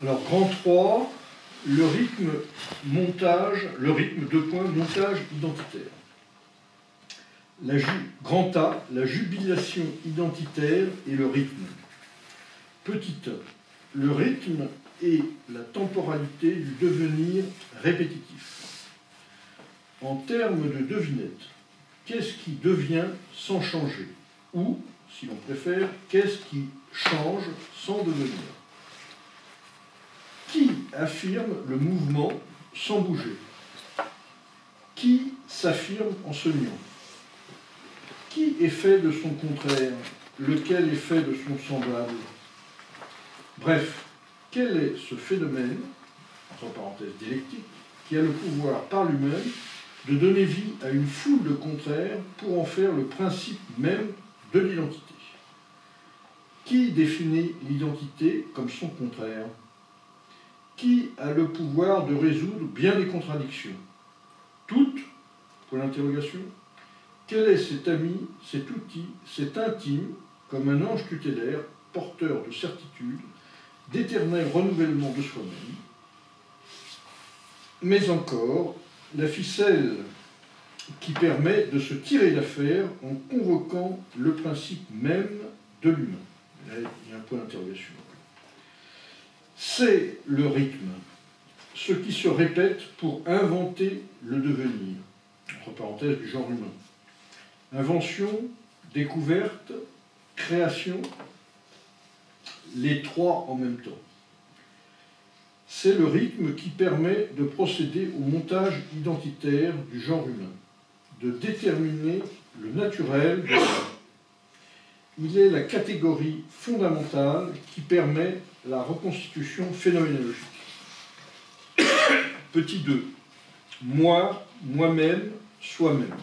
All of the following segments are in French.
Alors, grand 3, le rythme montage, montage identitaire. Grand A, la jubilation identitaire et le rythme. Petit a, le rythme et la temporalité du devenir répétitif. En termes de devinette, qu'est-ce qui devient sans changer? Ou, si l'on préfère, qu'est-ce qui change sans devenir? Qui affirme le mouvement sans bouger? Qui s'affirme en se niant? Qui est fait de son contraire? Lequel est fait de son semblable? Bref, quel est ce phénomène, entre parenthèses dialectique, qui a le pouvoir par lui-même de donner vie à une foule de contraires pour en faire le principe même de l'identité? Qui définit l'identité comme son contraire? Qui a le pouvoir de résoudre bien des contradictions? Toutes? Pour l'interrogation. Quel est cet ami, cet outil, cet intime, comme un ange tutélaire, porteur de certitude, d'éternel renouvellement de soi-même? Mais encore, la ficelle qui permet de se tirer d'affaire en convoquant le principe même de l'humain. Là, il y a un point d'interrogation. C'est le rythme, ce qui se répète pour inventer le devenir, entre parenthèses du genre humain. Invention, découverte, création, les trois en même temps. C'est le rythme qui permet de procéder au montage identitaire du genre humain, de déterminer le naturel de l'homme. Il est la catégorie fondamentale qui permet la reconstitution phénoménologique. Petit 2. Moi, moi-même, soi-même.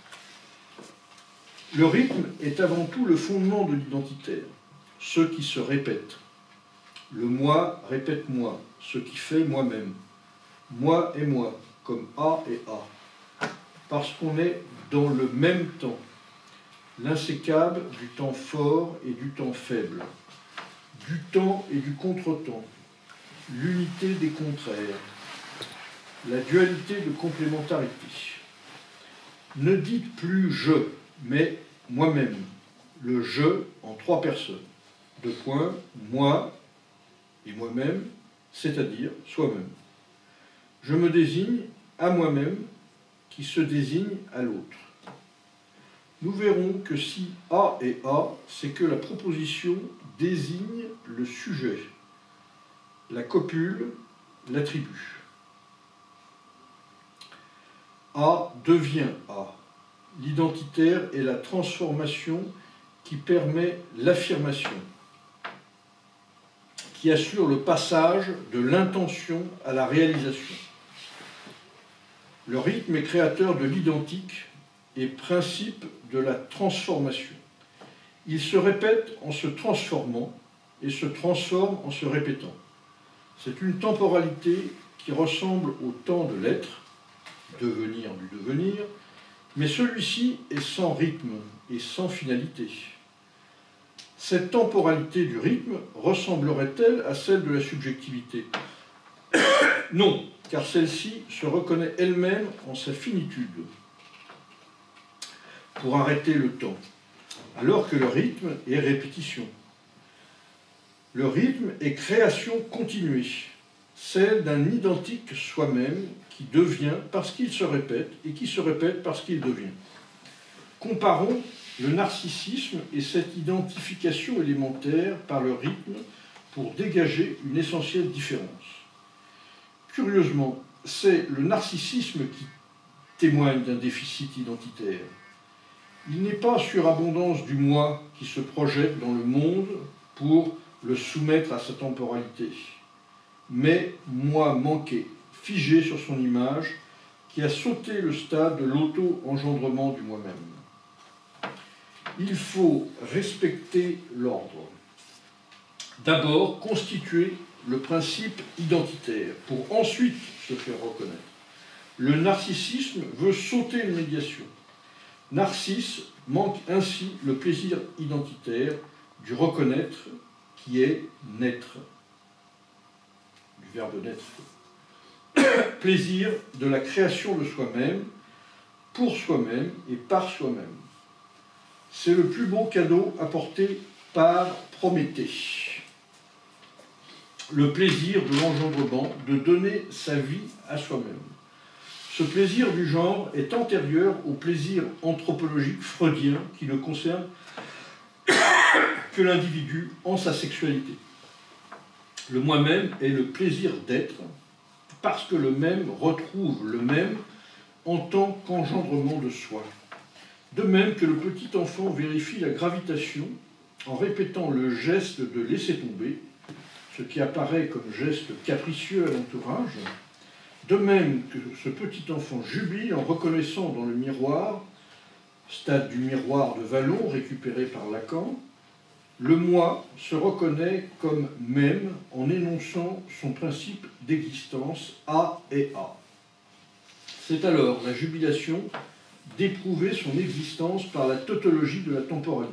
Le rythme est avant tout le fondement de l'identitaire, ce qui se répète. Le moi répète moi, ce qui fait moi-même. Moi et moi, comme A et A. Parce qu'on est dans le même temps, l'insécable du temps fort et du temps faible, du temps et du contre-temps, l'unité des contraires, la dualité de complémentarité. Ne dites plus je, mais moi-même, le je en trois personnes. Deux points, moi et moi-même, c'est-à-dire soi-même. Je me désigne à moi-même qui se désigne à l'autre. Nous verrons que si A est A, c'est que la proposition désigne le sujet, la copule, l'attribut. A devient A. L'identitaire est la transformation qui permet l'affirmation, qui assure le passage de l'intention à la réalisation. Le rythme est créateur de l'identique et principe de la transformation. Il se répète en se transformant et se transforme en se répétant. C'est une temporalité qui ressemble au temps de l'être, devenir du devenir, mais celui-ci est sans rythme et sans finalité. Cette temporalité du rythme ressemblerait-elle à celle de la subjectivité? Non, car celle-ci se reconnaît elle-même en sa finitude pour arrêter le temps, alors que le rythme est répétition. Le rythme est création continuée, celle d'un identique soi-même qui devient parce qu'il se répète et qui se répète parce qu'il devient. Comparons le narcissisme et cette identification élémentaire par le rythme pour dégager une essentielle différence. Curieusement, c'est le narcissisme qui témoigne d'un déficit identitaire. Il n'est pas surabondance du moi qui se projette dans le monde pour le soumettre à sa temporalité, mais moi manqué, figé sur son image, qui a sauté le stade de l'auto-engendrement du moi-même. Il faut respecter l'ordre. D'abord, constituer le principe identitaire pour ensuite se faire reconnaître. Le narcissisme veut sauter une médiation. Narcisse manque ainsi le plaisir identitaire du reconnaître qui est naître. du verbe naître. Plaisir de la création de soi-même, pour soi-même et par soi-même. C'est le plus beau cadeau apporté par Prométhée. Le plaisir de l'engendrement, de donner sa vie à soi-même. Ce plaisir du genre est antérieur au plaisir anthropologique freudien qui ne concerne que l'individu en sa sexualité. Le moi-même est le plaisir d'être, parce que le même retrouve le même en tant qu'engendrement de soi. De même que le petit enfant vérifie la gravitation en répétant le geste de laisser tomber, ce qui apparaît comme geste capricieux à l'entourage, de même que ce petit enfant jubile en reconnaissant dans le miroir, stade du miroir de Vallon récupéré par Lacan, le moi se reconnaît comme même en énonçant son principe d'existence A et A. C'est alors la jubilation d'éprouver son existence par la tautologie de la temporalité.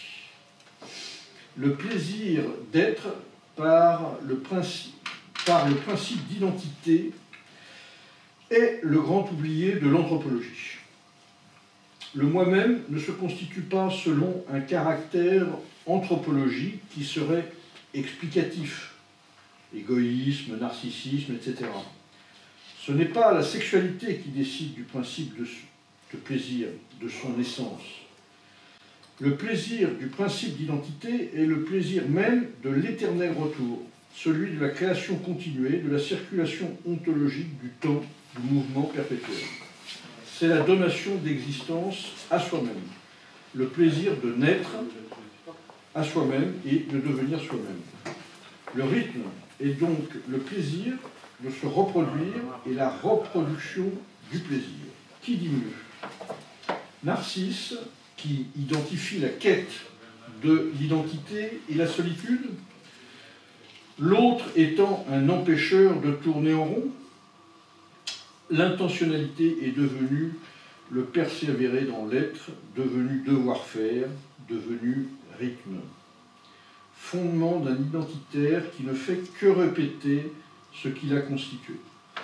Le plaisir d'être par le principe d'identité est le grand oublié de l'anthropologie. Le moi-même ne se constitue pas selon un caractère anthropologique qui serait explicatif, égoïsme, narcissisme, etc. Ce n'est pas la sexualité qui décide du principe de plaisir, de son essence. Le plaisir du principe d'identité est le plaisir même de l'éternel retour, celui de la création continuée, de la circulation ontologique du temps, du mouvement perpétuel. C'est la donation d'existence à soi-même, le plaisir de naître à soi-même et de devenir soi-même. Le rythme est donc le plaisir de se reproduire et la reproduction du plaisir. Qui dit mieux? Narcisse, qui identifie la quête de l'identité et la solitude, l'autre étant un empêcheur de tourner en rond. L'intentionnalité est devenue le persévérer dans l'être, devenu devoir-faire, devenu rythme. Fondement d'un identitaire qui ne fait que répéter ce qu'il a constitué.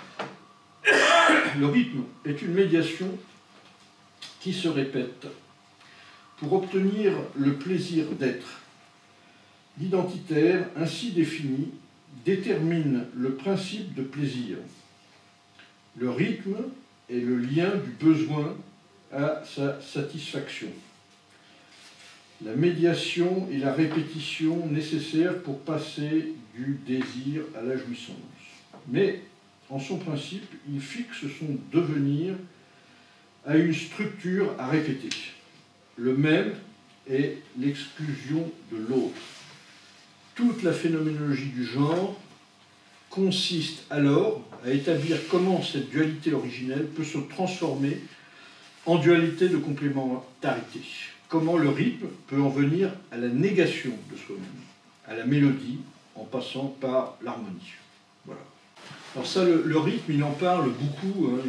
Le rythme est une médiation qui se répète pour obtenir le plaisir d'être. L'identitaire, ainsi défini, détermine le principe de plaisir. Le rythme est le lien du besoin à sa satisfaction. La médiation et la répétition nécessaires pour passer du désir à la jouissance. Mais, en son principe, il fixe son devenir à une structure à répéter. Le même est l'exclusion de l'autre. Toute la phénoménologie du genre consiste alors à établir comment cette dualité originelle peut se transformer en dualité de complémentarité. Comment le rythme peut en venir à la négation de soi-même, à la mélodie, en passant par l'harmonie. Voilà. Alors ça, le rythme, il en parle beaucoup, hein,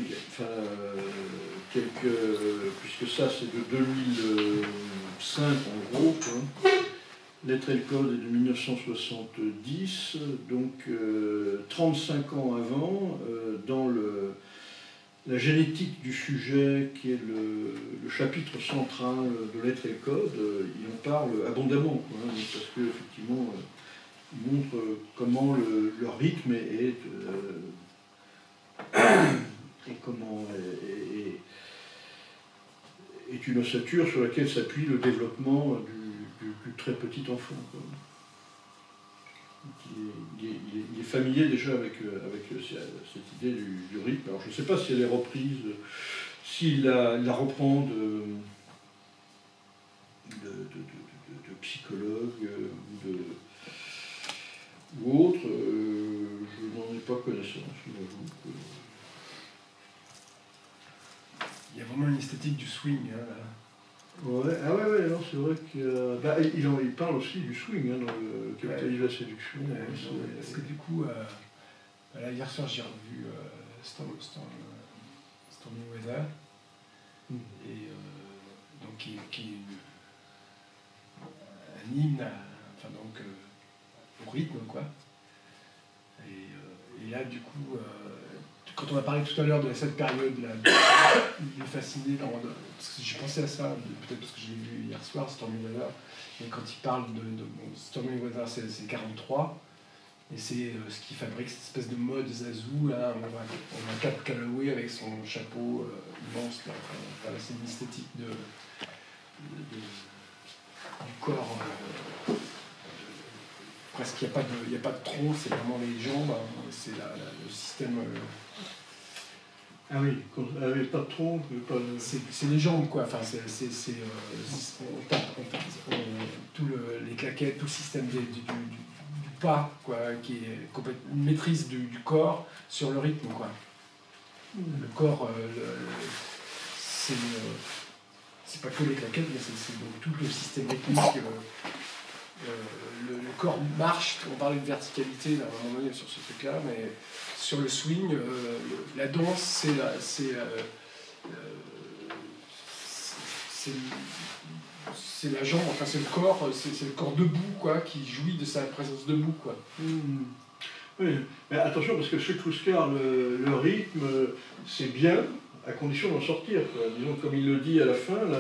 puisque ça c'est de 2005 en gros, hein. Lettres et le Code est de 1970, donc 35 ans avant, dans la génétique du sujet, qui est le chapitre central de Lettres et le Code, il en parle abondamment, quoi, hein, parce qu'effectivement, il montre comment le rythme est une ossature sur laquelle s'appuie le développement du très petit enfant, quoi. Il est familier déjà avec cette idée du rythme. Alors je ne sais pas si elle est reprise, s'il la reprend de psychologues ou autres, je n'en ai pas connaissance. Il y a vraiment une esthétique du swing, hein, là. Ouais, ah ouais, non, c'est vrai que il parle aussi du swing, hein, dans le Capitalise la séduction. Parce que du coup, voilà, hier soir j'ai revu Stormy Weather, et donc qui est un hymne, au rythme, quoi. Et là, du coup, quand on a parlé tout à l'heure de cette période-là, il est fasciné, parce que j'ai pensé à ça, peut-être parce que je l'ai vu hier soir, Stormy Weather, et quand il parle bon, Stormy Weather, c'est 43, et c'est ce qui fabrique cette espèce de mode Zazou, là, on voit Cap Calloway avec son chapeau immense, là, enfin, c'est une esthétique du corps, presque il n'y a pas de tronc, c'est vraiment les jambes, hein, c'est le système... Ah oui, pas de tronc, pas de... C'est les jambes, quoi. Enfin, on tape, les claquettes, tout le système du pas, quoi, qui est une maîtrise du corps sur le rythme, quoi. Le corps, c'est pas que les claquettes, mais c'est donc tout le système rythmique. Le corps marche, on parlait de verticalité là, à un moment donné sur ce truc-là, mais sur le swing, la danse, c'est la jambe, enfin c'est le corps debout, quoi, qui jouit de sa présence debout, quoi. Oui, mais attention, parce que chez Truskar, le rythme, c'est bien, à condition d'en sortir, quoi. Disons, comme il le dit à la fin, là,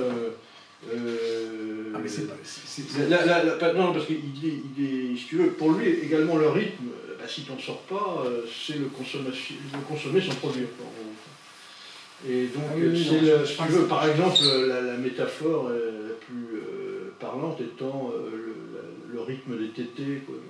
mais c'est non, parce qu'il dit, si tu veux, pour lui également le rythme, bah, si tu n'en sors pas, c'est le consommer sans produire. Quoi, en gros. Et donc, si tu veux, par exemple, la métaphore la plus parlante étant le rythme des tétés, quoi,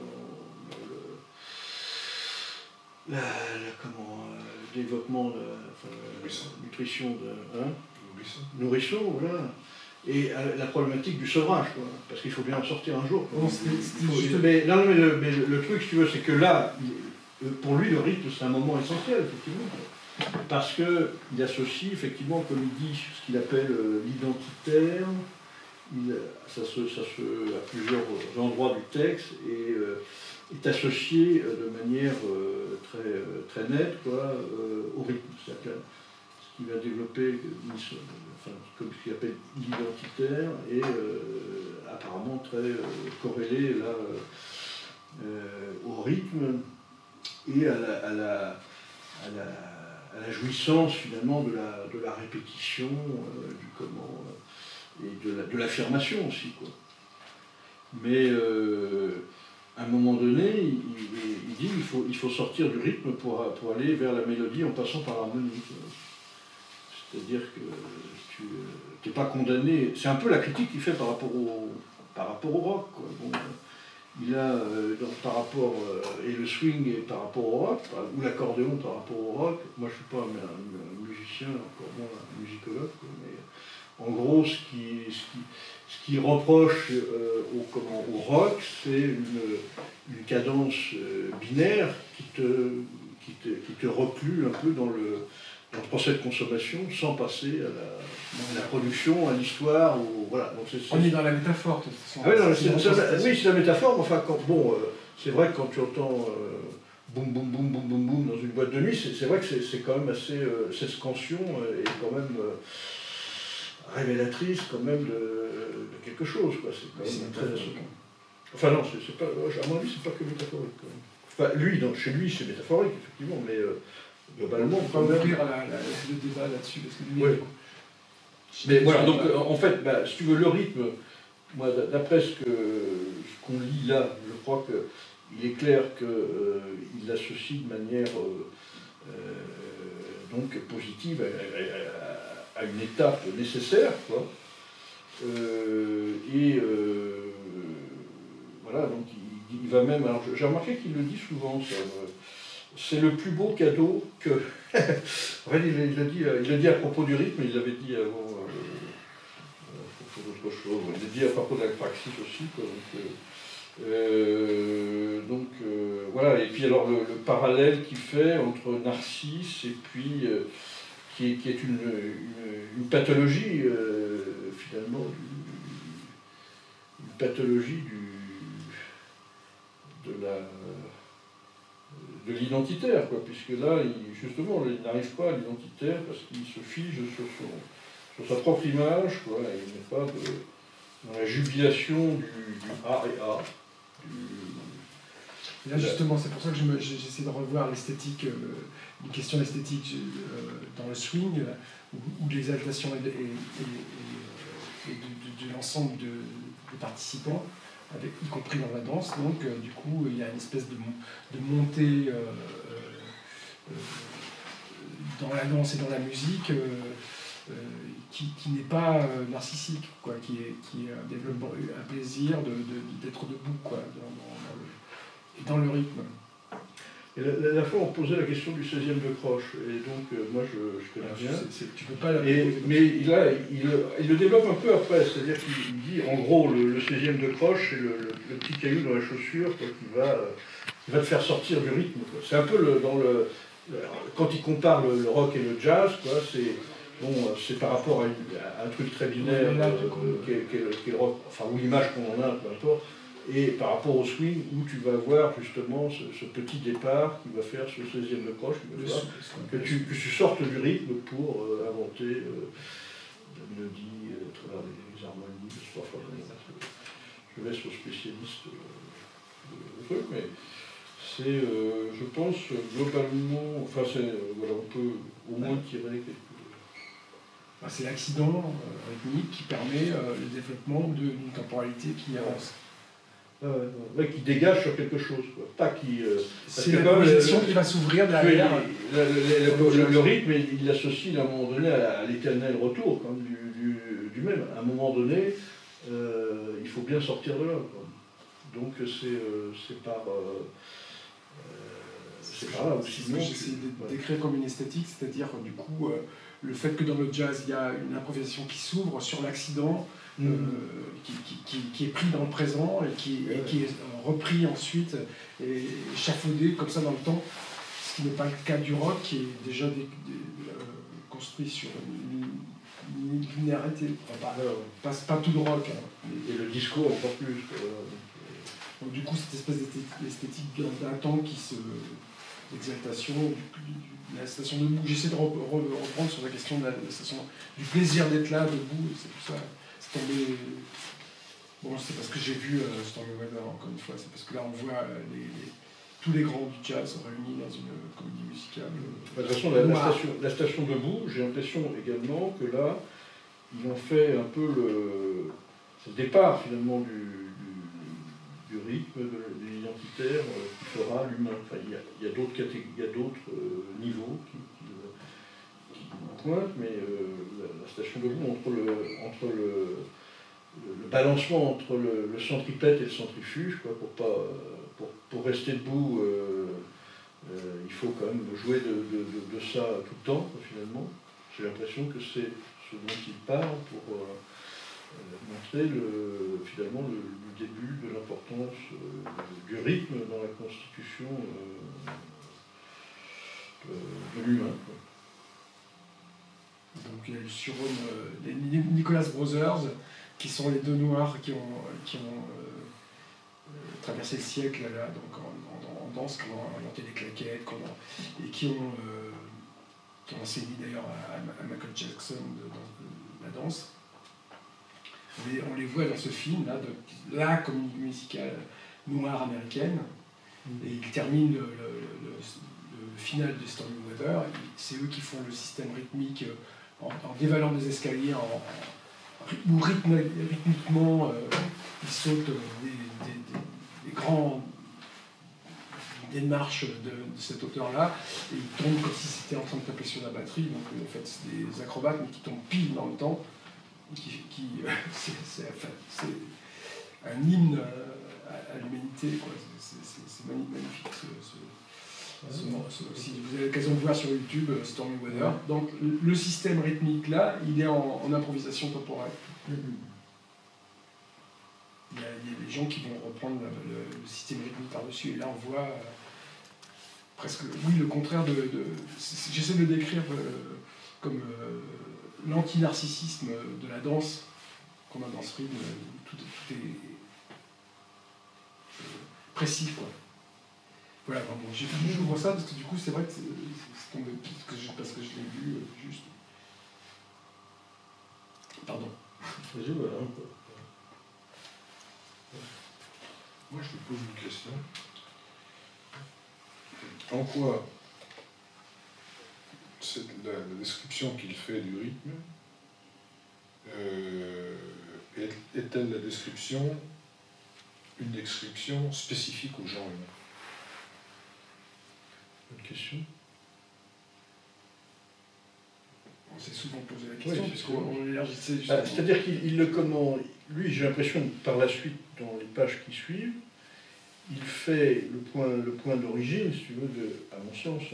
le développement, nutrition de nourrisson, voilà. Et la problématique du sevrage, quoi, parce qu'il faut bien en sortir un jour. Mais le truc, si tu veux, c'est que là, pour lui, le rythme, c'est un moment essentiel, effectivement. Parce qu'il associe, effectivement, comme il dit, ce qu'il appelle l'identitaire, ça à plusieurs endroits du texte, et est associé de manière très nette, quoi, au rythme. C'est-à-dire ce qu'il va développer comme ce qu'il appelle l'identitaire, et apparemment très corrélé là, au rythme et à la jouissance finalement de la répétition, et de l'affirmation aussi, quoi. Mais à un moment donné, il dit qu'il faut sortir du rythme pour aller vers la mélodie en passant par l'harmonie. C'est-à-dire que tu n'es pas condamné. C'est un peu la critique qu'il fait par rapport au rock, quoi. Bon, il a par rapport et le swing et par rapport au rock, ou l'accordéon par rapport au rock. Moi je ne suis pas un musicien, encore moins un musicologue, quoi, mais en gros ce qui reproche au rock, c'est une cadence binaire qui te reclue un peu dans le procès de consommation sans passer à la production, à l'histoire. Voilà. Donc on est dans la métaphore, de toute façon. Ah oui, c'est la métaphore, mais enfin, c'est vrai que quand tu entends boum, boum, boum, boum, boum, boum dans une boîte de nuit, c'est vrai que c'est quand même assez. Cette scansion est quand même révélatrice quand même de quelque chose, quoi. C'est quand même très assommant. Enfin, non, c'est pas, à mon avis, c'est pas que métaphorique, quand même. Enfin, chez lui, c'est métaphorique, effectivement, mais. Globalement, on peut ouvrir le débat là-dessus, parce que lui, mais voilà, donc en fait, si tu veux, le rythme, moi, d'après ce qu'on lit là, je crois qu'il est clair qu'il l'associe de manière donc positive à une étape nécessaire, quoi. Voilà, donc il va même. Alors j'ai remarqué qu'il le dit souvent, ça. C'est le plus beau cadeau que... En fait, il l'a dit à propos du rythme, il l'avait dit avant à propos d'autre chose. Il l'a dit à propos de la praxis aussi, quoi. Donc, voilà. Et puis alors le parallèle qu'il fait entre Narcisse et puis qui est une pathologie finalement, une pathologie de l'identitaire, quoi, puisque là, justement, il n'arrive pas à l'identitaire parce qu'il se fige sur sa propre image, quoi, et il n'est pas dans la jubilation du A et A, Et là, justement, c'est pour ça que j'essaie de revoir l'esthétique, une question esthétique dans le swing, où l'exaltation et de l'ensemble des participants, y compris dans la danse. Donc, du coup, il y a une espèce de montée dans la danse et dans la musique qui n'est pas narcissique, quoi, qui est un développement, un plaisir d'être debout, quoi, dans le rythme. Et la fois, on posait la question du 16e de croche, et donc moi je connais bien. Tu peux pas la mais il le développe un peu après, c'est-à-dire qu'il dit en gros le 16e de croche, c'est le petit caillou dans la chaussure, quoi, qui va te faire sortir du rythme. C'est un peu quand il compare le rock et le jazz, quoi, c'est par rapport à un truc très binaire qui est le rock, enfin ou l'image qu'on en a, peu importe. Et par rapport au swing, où tu vas voir justement ce petit départ qui va faire ce 16e de croche, que tu sortes du rythme pour inventer la mélodie, à travers les harmonies, je laisse aux spécialistes le truc, mais c'est, je pense, globalement, enfin, voilà, on peut au moins tirer quelques... C'est l'accident rythmique qui permet le développement d'une temporalité qui avance. Qui dégage sur quelque chose, quoi. Pas qui. C'est la position qui va s'ouvrir derrière. Le rythme, il l'associe à un moment donné à l'éternel retour quand même, du même. À un moment donné, il faut bien sortir de là, quoi. Donc c'est par là aussi. J'essaie de décrire comme une esthétique, c'est-à-dire du coup le fait que dans le jazz il y a une improvisation qui s'ouvre sur l'accident. Qui est pris dans le présent et qui est repris ensuite et échafaudé comme ça dans le temps, ce qui n'est pas le cas du rock qui est déjà construit sur une linéarité, enfin, pas tout le rock. Hein. Et le discours encore plus. Donc, du coup cette espèce d'esthétique d'un temps d'exaltation, la station debout. J'essaie de reprendre sur la question de la station, du plaisir d'être là debout, c'est tout ça. Bon, c'est parce que j'ai vu Stormy Weather, encore une fois, c'est parce que là on voit tous les grands du jazz réunis dans une comédie musicale. De toute façon, la station debout, j'ai l'impression également que là, ils ont fait un peu le départ finalement du rythme, de l'identitaire qui fera l'humain. Enfin, il y a d'autres catégories, il y a d'autres niveaux qui pointent, mais la station debout entre le balancement entre le centripète et le centrifuge, quoi, pour rester debout, il faut quand même jouer de ça tout le temps, quoi, finalement. J'ai l'impression que c'est ce dont il parle pour montrer finalement le début de l'importance du rythme dans la constitution de l'humain. Donc il y a le surhomme des Nicholas Brothers, qui sont les deux noirs qui ont traversé le siècle là, donc en danse, qui ont inventé des claquettes, et qui ont enseigné d'ailleurs à Michael Jackson dans la danse. On les voit dans ce film, là, de la comédie musicale noire américaine, et ils terminent le final de Stormy Weather. C'est eux qui font le système rythmique en dévalant des escaliers, où rythmiquement ils sautent des marches de cette hauteur-là, et ils tombent comme si c'était en train de taper sur la batterie. Donc en fait c'est des acrobates mais qui tombent pile dans le temps. C'est un hymne à l'humanité, quoi. C'est magnifique. Si vous avez l'occasion de voir sur YouTube Stormy Weather, donc le système rythmique là, il est en improvisation temporelle. Il y a des gens qui vont reprendre le système rythmique par-dessus, et là on voit presque, oui, le contraire j'essaie de le décrire comme l'anti-narcissisme de la danse, qu'on a dans ce rythme, tout est précis, quoi. Voilà, bon, j'ouvre ça parce que du coup c'est vrai que c'est tombé parce que je l'ai vu juste. Pardon. Moi je te pose une question. en quoi la description qu'il fait du rythme est-elle la description, une description spécifique au genre humain? Bonne question. On s'est souvent posé la question, Oui, puisqu'on élargissait justement. C'est-à-dire qu'il le comment. Lui, j'ai l'impression, par la suite, dans les pages qui suivent, il fait le point d'origine, si tu veux, à mon sens,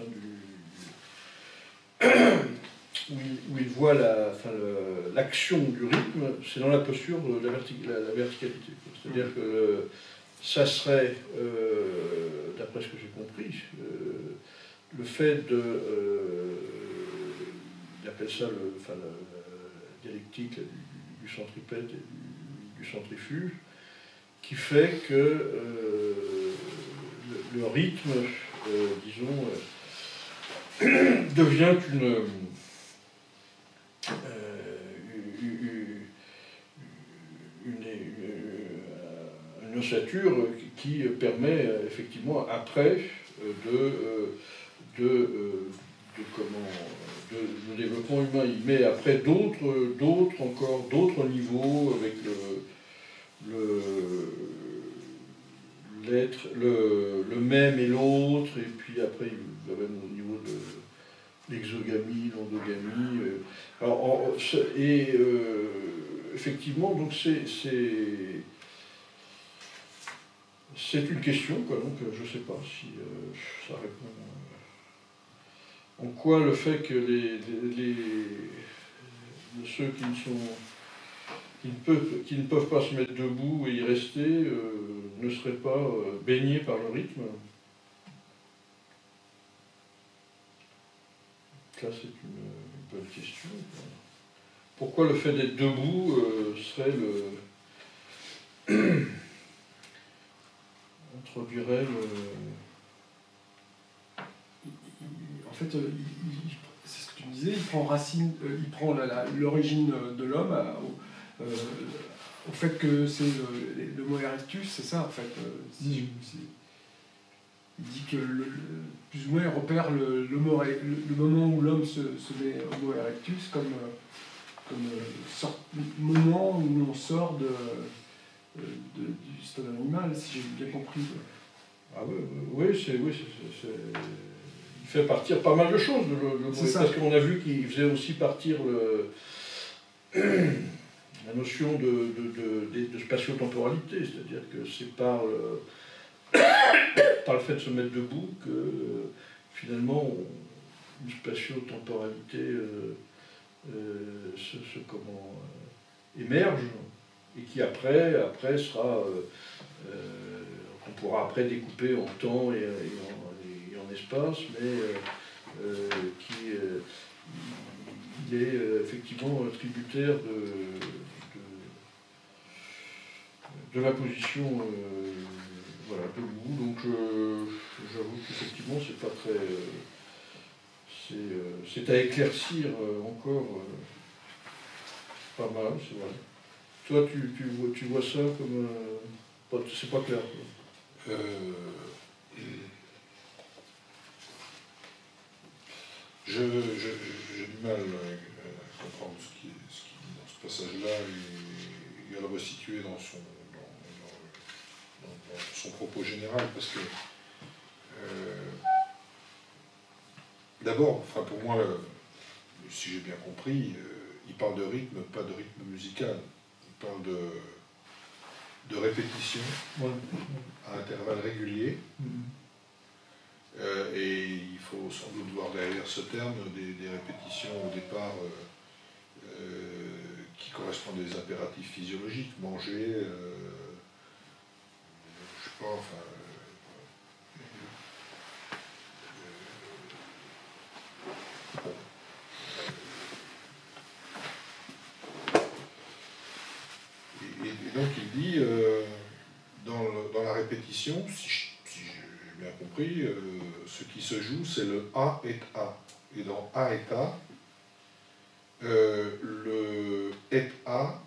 où il voit l'action du rythme, c'est dans la posture de la verticalité. C'est-à-dire que ça serait, d'après ce que j'ai compris, le fait il appelle ça la dialectique du centripète et du centrifuge, qui fait que le rythme, disons, devient une ossature qui permet effectivement après de développement humain. Il met après d'autres niveaux avec l'être, le même et l'autre, et puis après il va même au niveau de l'exogamie, l'endogamie. Alors, effectivement, donc c'est une question, quoi, donc je ne sais pas si ça répond. En quoi le fait que ceux qui ne peuvent pas se mettre debout et y rester ne seraient pas baignés par le rythme? Ça, c'est une bonne question. Pourquoi le fait d'être debout serait introduirait En fait, c'est ce que tu me disais, il prend racine, il prend l'origine de l'homme au fait que c'est le Homo erectus, c'est ça en fait. Il dit que plus ou moins il repère le moment où l'homme se met Homo erectus comme moment où on sort du stade animal, si j'ai bien compris. Ah oui, il fait partir pas mal de choses, parce qu'on a vu qu'il faisait aussi partir la notion de spatio-temporalité, c'est-à-dire que c'est par le fait de se mettre debout que finalement une spatio-temporalité émerge, et qui après sera qu'on pourra après découper en temps et en espace, mais il est effectivement tributaire de la position debout. Donc j'avoue qu'effectivement c'est pas très... c'est à éclaircir encore pas mal, c'est vrai. Toi, tu vois ça comme... c'est pas clair. J'ai du mal à comprendre ce qui dit dans ce passage-là et à le resituer dans son propos général, parce que d'abord, enfin pour moi, si j'ai bien compris, il parle de rythme, pas de rythme musical. Il parle de répétition à intervalles réguliers. Et il faut sans doute voir derrière ce terme des répétitions au départ qui correspondent à des impératifs physiologiques, manger, je sais pas, enfin... Et donc il dit, dans la répétition, si j'ai bien compris, ce qui se joue, c'est le A et A. Et dans A et A, le et A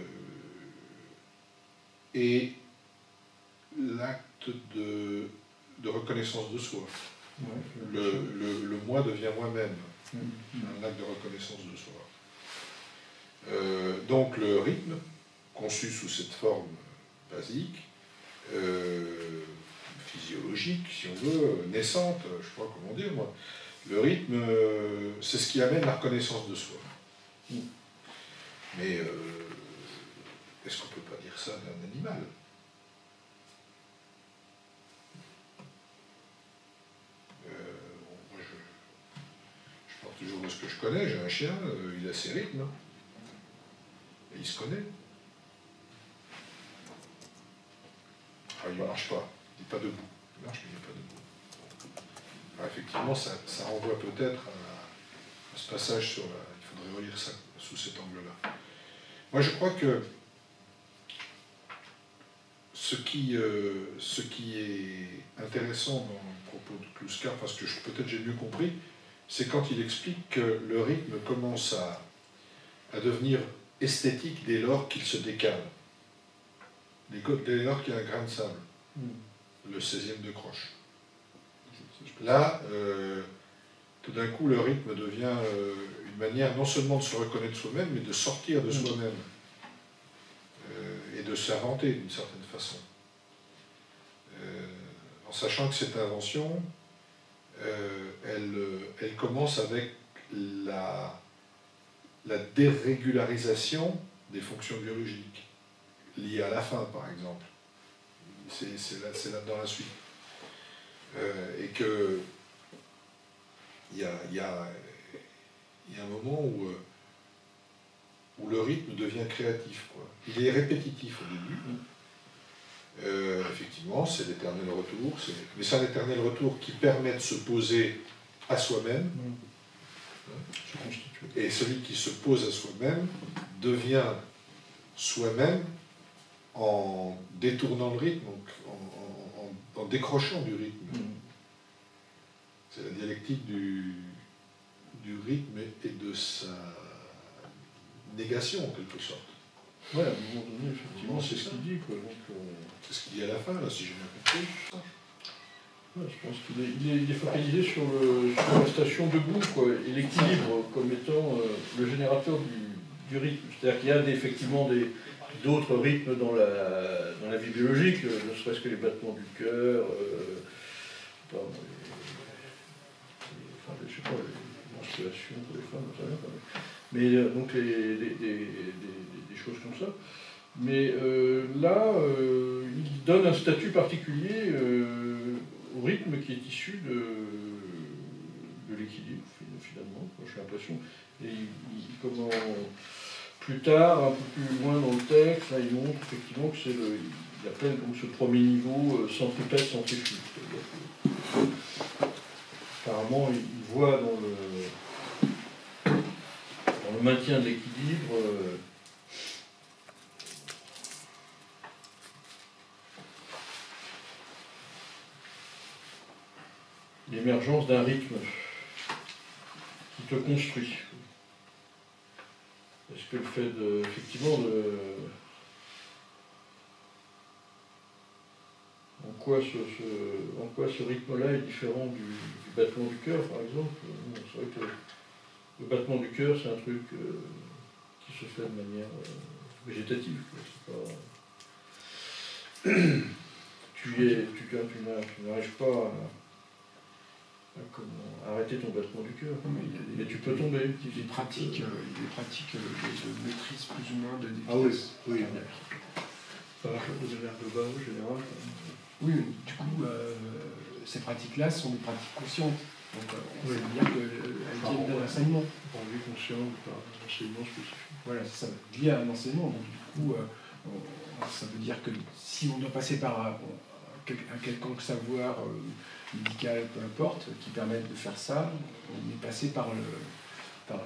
est l'acte de de reconnaissance de soi. Ouais, Le moi devient moi-même, Mhm. un acte de reconnaissance de soi. Donc le rythme, conçu sous cette forme basique, physiologique, si on veut, naissante, je ne sais pas comment dire moi, le rythme, c'est ce qui amène la reconnaissance de soi. Mais est-ce qu'on ne peut pas dire ça d'un animal? Moi, je parle toujours de ce que je connais. J'ai un chien, il a ses rythmes. Et il se connaît. Ah, il ne marche pas. Il n'est pas debout. Il marche, mais il n'est pas debout. Alors, effectivement, ça renvoie peut-être à ce passage sur la... Il faudrait relire ça sous cet angle-là. Moi, je crois que ce qui est intéressant dans le propos de Kluskar, parce que peut-être j'ai mieux compris, c'est quand il explique que le rythme commence à devenir esthétique dès lors qu'il se décale. Dès lors qu'il y a un grain de sable, le 16e de croche. Là, tout d'un coup, le rythme devient une manière non seulement de se reconnaître soi-même, mais de sortir de soi-même et de s'inventer d'une certaine façon. En sachant que cette invention, elle commence avec la dérégularisation des fonctions biologiques, liées à la faim, par exemple. C'est là dans la suite. Et que il y a un moment où le rythme devient créatif, quoi. Il est répétitif au début. Effectivement, c'est l'éternel retour, mais c'est un éternel retour qui permet de se poser à soi-même. Et celui qui se pose à soi-même devient soi-même en détournant le rythme, en décrochant du rythme. C'est la dialectique du rythme et de sa négation, en quelque sorte. Ouais, à un moment donné, effectivement, c'est ce qu'il dit, quoi. C'est ce qu'il dit à la fin, là, si j'ai bien compris. Ouais, je pense qu'il est focalisé sur la station debout, quoi, et l'équilibre comme étant le générateur du rythme. C'est-à-dire qu'il y a effectivement d'autres rythmes dans la vie biologique, ne serait-ce que les battements du cœur, je sais pas, les menstruations pour les femmes, ça rien, mais donc des choses comme ça. Mais là, il donne un statut particulier au rythme qui est issu de l'équilibre, finalement, j'ai l'impression. Et comment, plus tard, un peu plus loin dans le texte, là, il montre effectivement que il appelle donc ce premier niveau centripète centrifuge. Apparemment, il voit dans le maintien de l'équilibre l'émergence d'un rythme qui te construit. Est-ce que le fait effectivement en quoi ce rythme-là est différent du battement du cœur, par exemple? C'est vrai que le battement du cœur, c'est un truc qui se fait de manière végétative. Tu n'arrives pas à arrêter ton battement du cœur, mais tu peux tomber. Il y a des pratiques de maîtrise plus ou moins de vitesse. Ah oui. Par de manière globale, en général. Oui, du coup, ces pratiques-là sont des pratiques conscientes. Donc, on veut dire qu'elles viennent de l'enseignement. Par vie consciente, par enseignement spécifique. Voilà, c'est ça, lié à un enseignement. Donc, du coup, ça veut dire que si on doit passer par un quelconque savoir médical, peu importe, qui permette de faire ça, on est passé par le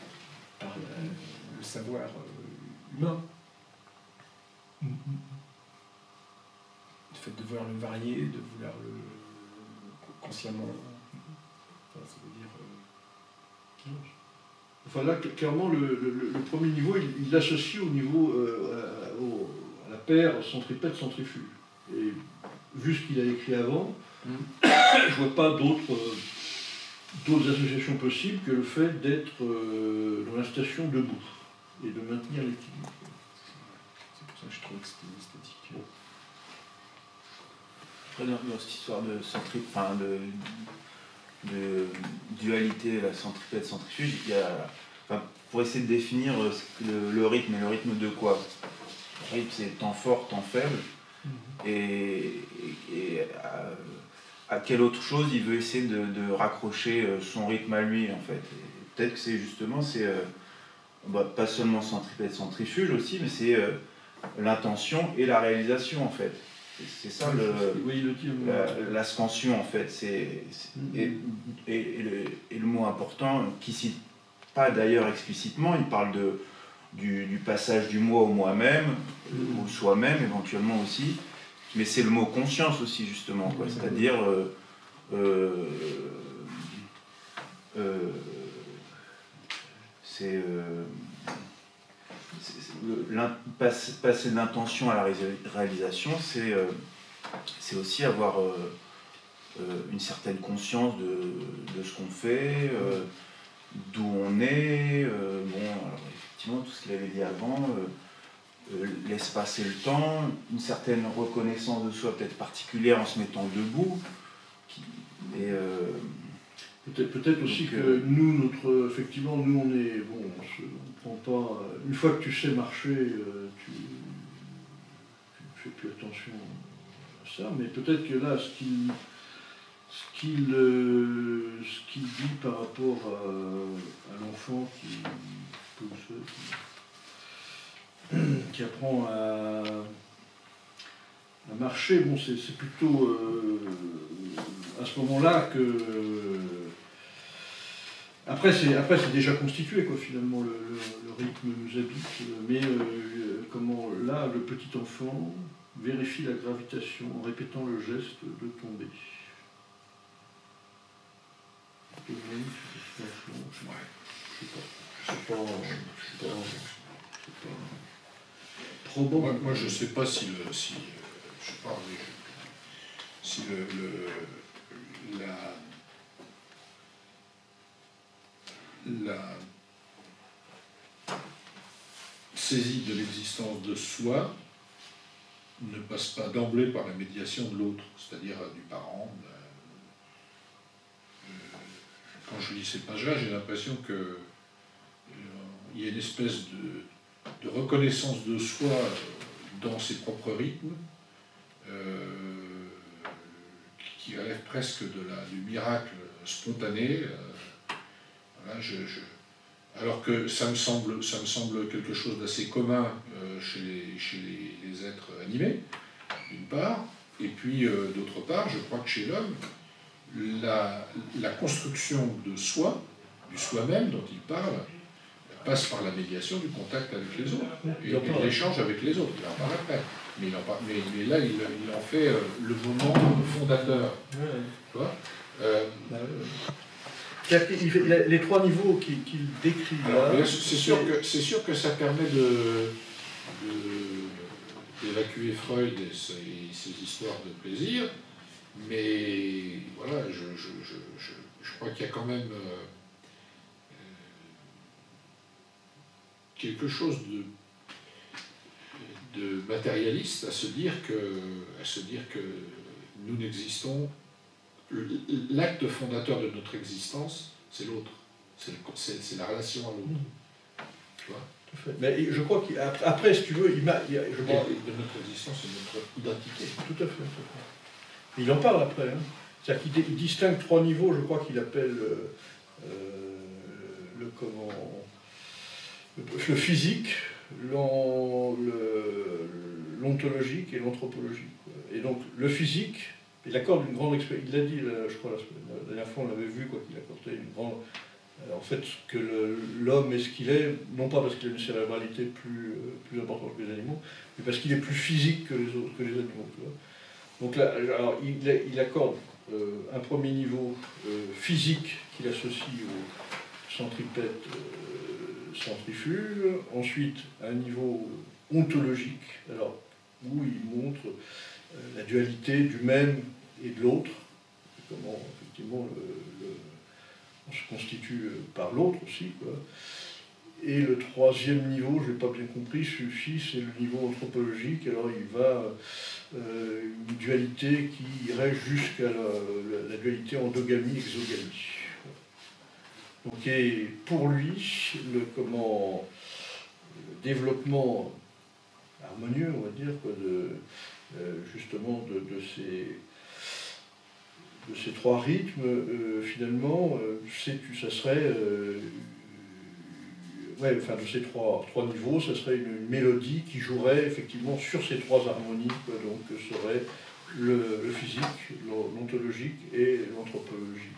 savoir humain. Le fait de vouloir le varier, de vouloir le consciemment. Enfin, ça veut dire. Enfin là, clairement, le premier niveau, il l'associe au niveau à la paire centripète-centrifuge. Et vu ce qu'il a écrit avant, Je vois pas d'autres associations possibles que le fait d'être dans la station debout et de maintenir l'équilibre. C'est pour ça que je trouvais que c'était esthétique. Après, dans cette histoire de dualité, la centripète-centrifuge, il y a, pour essayer de définir le rythme, et le rythme de quoi? Le rythme, c'est temps fort, temps faible, et à quelle autre chose il veut essayer de raccrocher son rythme à lui, en fait. Peut-être que c'est justement, pas seulement centripète-centrifuge aussi, mais c'est l'intention et la réalisation, en fait. C'est ça la scansion, en fait. Et le mot important, qui ne cite pas d'ailleurs explicitement, il parle du passage du moi au moi-même, au soi-même éventuellement aussi, mais c'est le mot conscience aussi, justement, quoi. C'est-à-dire passer de l'intention à la réalisation, c'est aussi avoir une certaine conscience de ce qu'on fait, d'où on est. Alors effectivement, tout ce qu'il avait dit avant, l'espace et le temps, une certaine reconnaissance de soi peut-être particulière en se mettant debout. Peut-être aussi que nous, effectivement, nous on est, on prend pas, une fois que tu sais marcher, tu ne fais plus attention à ça, mais peut-être que là, ce qu'il dit par rapport à l'enfant qui apprend à marcher, c'est plutôt à ce moment-là que... Après, c'est déjà constitué, quoi, finalement, le rythme nous habite, mais là, le petit enfant vérifie la gravitation en répétant le geste de tomber. Je sais pas. Probablement. Moi, je ne sais pas si la saisie de l'existence de soi ne passe pas d'emblée par la médiation de l'autre, c'est-à-dire du parent. Quand je lis ces pages-là, j'ai l'impression qu'il y a une espèce de reconnaissance de soi dans ses propres rythmes, qui relève presque du miracle spontané. Alors que ça me semble quelque chose d'assez commun chez les êtres animés, d'une part, et puis d'autre part, je crois que chez l'homme, la construction de soi, du soi-même dont il parle, passe par la médiation du contact avec les autres, et de l'échange avec les autres. Il en parle après. Mais là, il en fait le moment fondateur. Tu vois les trois niveaux qu'il décrit là. C'est sûr que ça permet d'évacuer Freud et ses histoires de plaisir, mais voilà, je crois qu'il y a quand même quelque chose de matérialiste à se dire que nous n'existons. L'acte fondateur de notre existence, c'est l'autre. C'est la relation à l'autre. Tu vois ? Tout à fait. Mais je crois qu'après, si tu veux, de notre existence, c'est notre identité. Tout à fait. Il en parle après. Hein. C'est-à-dire qu'il distingue trois niveaux, je crois qu'il appelle le physique, l'ontologique et l'anthropologique. Et donc, le physique, il accorde une grande expérience. Il l'a dit, je crois, la dernière fois, on l'avait vu, qu'il accordait une grande... En fait, que l'homme est ce qu'il est, non pas parce qu'il a une cérébralité plus importante que les animaux, mais parce qu'il est plus physique que les animaux. Tu vois. Donc là, alors, il accorde un premier niveau physique qu'il associe au centripète centrifuge, ensuite un niveau ontologique, alors, où il montre la dualité du même et de l'autre, comment effectivement on se constitue par l'autre aussi, quoi. Et le troisième niveau, je n'ai pas bien compris, celui-ci c'est le niveau anthropologique, alors il va une dualité qui irait jusqu'à la dualité endogamie-exogamie. Donc et pour lui, le développement harmonieux, on va dire, quoi, justement de ces trois rythmes, finalement, ça serait, de ces trois niveaux, ça serait une mélodie qui jouerait effectivement sur ces trois harmonies, quoi, donc serait le physique, l'ontologique et l'anthropologique.